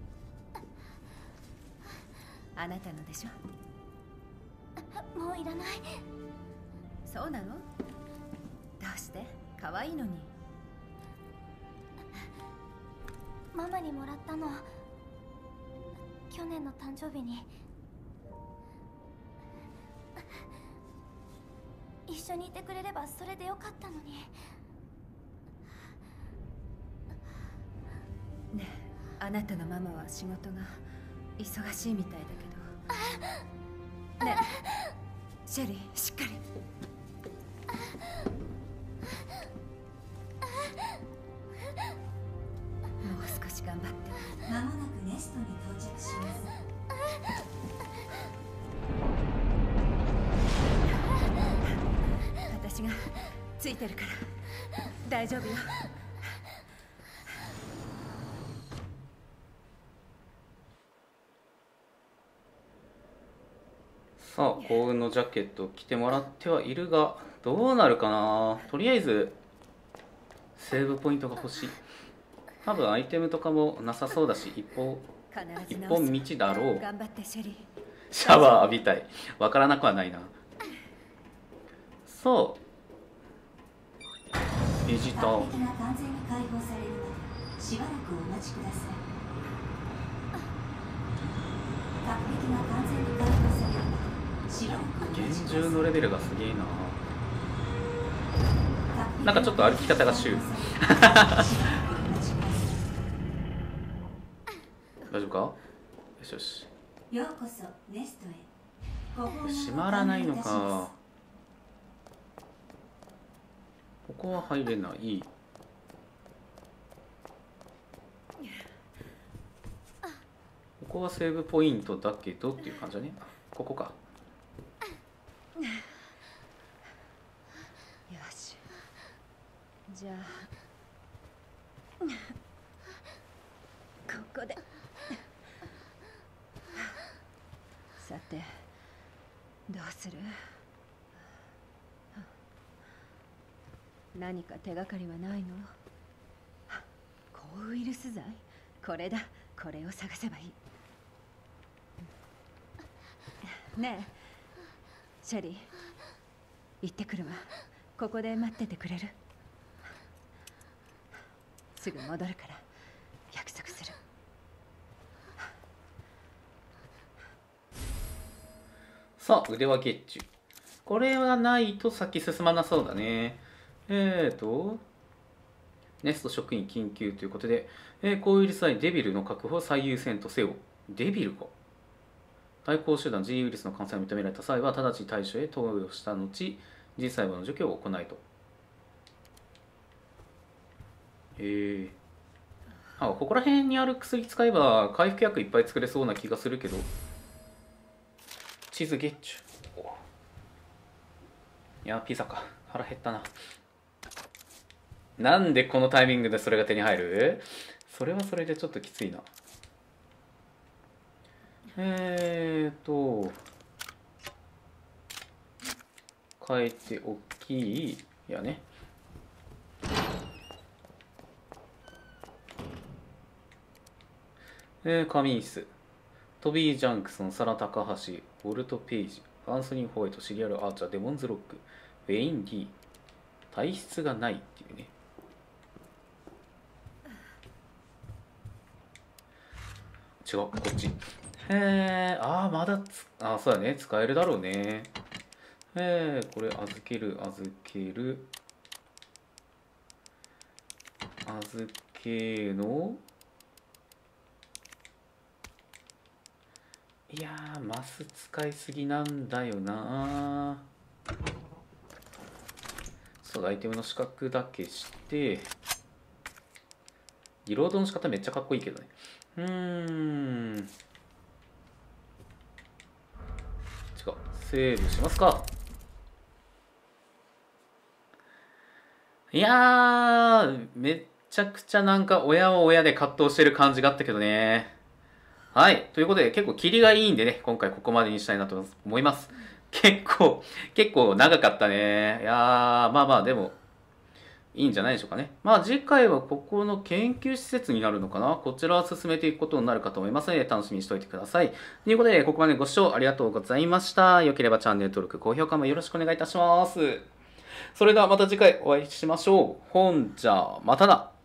あなたのでしょ。 もういらない。 そうなの？どうして？可愛いのに。 ママにもらったの。去年の誕生日に。一緒にいてくれればそれでよかったのに。 ねえ、あなたのママは仕事が忙しいみたいだけど。ねえ、シェリー、しっかり。もう少し頑張って。 まもなくネストに到着します。 私がついてるから大丈夫よ。 さあ、幸運のジャケットを着てもらってはいるが、どうなるかな。とりあえずセーブポイントが欲しい。多分アイテムとかもなさそうだし、一本一本道だろう。 頑張ってシェリー。 シャワー浴びたい。わからなくはないな。そう、ビジター。 隔壁が完全に解放されるまでしばらくお待ちください。隔壁が完全に解放されるまでしばらくお待ちください。 厳重のレベルがすげえな。なんかちょっと歩き方がシュー大丈夫か？よしよし。 ようこそネストへ。ご訪問を閉まらないのか。 ここは入れない。ここはセーブポイントだけどっていう感じだね。ここか。 よし、じゃあここで。さてどうする？何か手がかりはないの？抗ウイルス剤？これだ。これを探せばいい。ねえシェリー、行ってくるわ。ここで待っててくれる？すぐ戻るから約束する。 さあ、腕は月中。これはないと先進まなそうだね。えーと、ネスト職員緊急ということで、えー、抗ウイルス剤デビルの確保を最優先とせよ。デビルか。対抗集団 G ウイルスの感染を認められた際は、直ちに対処へ投与した後、G 細胞の除去を行いと。えー。あ、ここら辺にある薬使えば回復薬いっぱい作れそうな気がするけど。チーズゲッチュ。いや、ピザか。腹減ったな。なんでこのタイミングでそれが手に入る？それはそれでちょっときついな。えーと変えておきいやね。えー、仮眠室。トビー・ジャンクソン、サラ・タカハシ、ウォルト・ペイジ、アンソニー・ホワイト、シリアル・アーチャー、デモンズ・ロック、ウェイン・ディー。体質がないっていうね。違う、こっち。へえ、ああ、まだつ、ああ、そうだね、使えるだろうね。えー、これ預ける、預ける。預けの。いやー、マス使いすぎなんだよな。そうだ、アイテムの資格だけして、リロードの仕方めっちゃかっこいいけどね。うーん。違う。セーブしますか。いやー、めっちゃくちゃなんか親は親で葛藤してる感じがあったけどね。はい。ということで結構キリがいいんでね、今回ここまでにしたいなと思います。結構、結構長かったね。いやー、まあまあでも、いいんじゃないでしょうかね。まあ次回はここの研究施設になるのかな。こちらを進めていくことになるかと思いますので、楽しみにしておいてください。ということで、ここまでご視聴ありがとうございました。良ければチャンネル登録、高評価もよろしくお願いいたします。それではまた次回お会いしましょう。ほんじゃ、またな。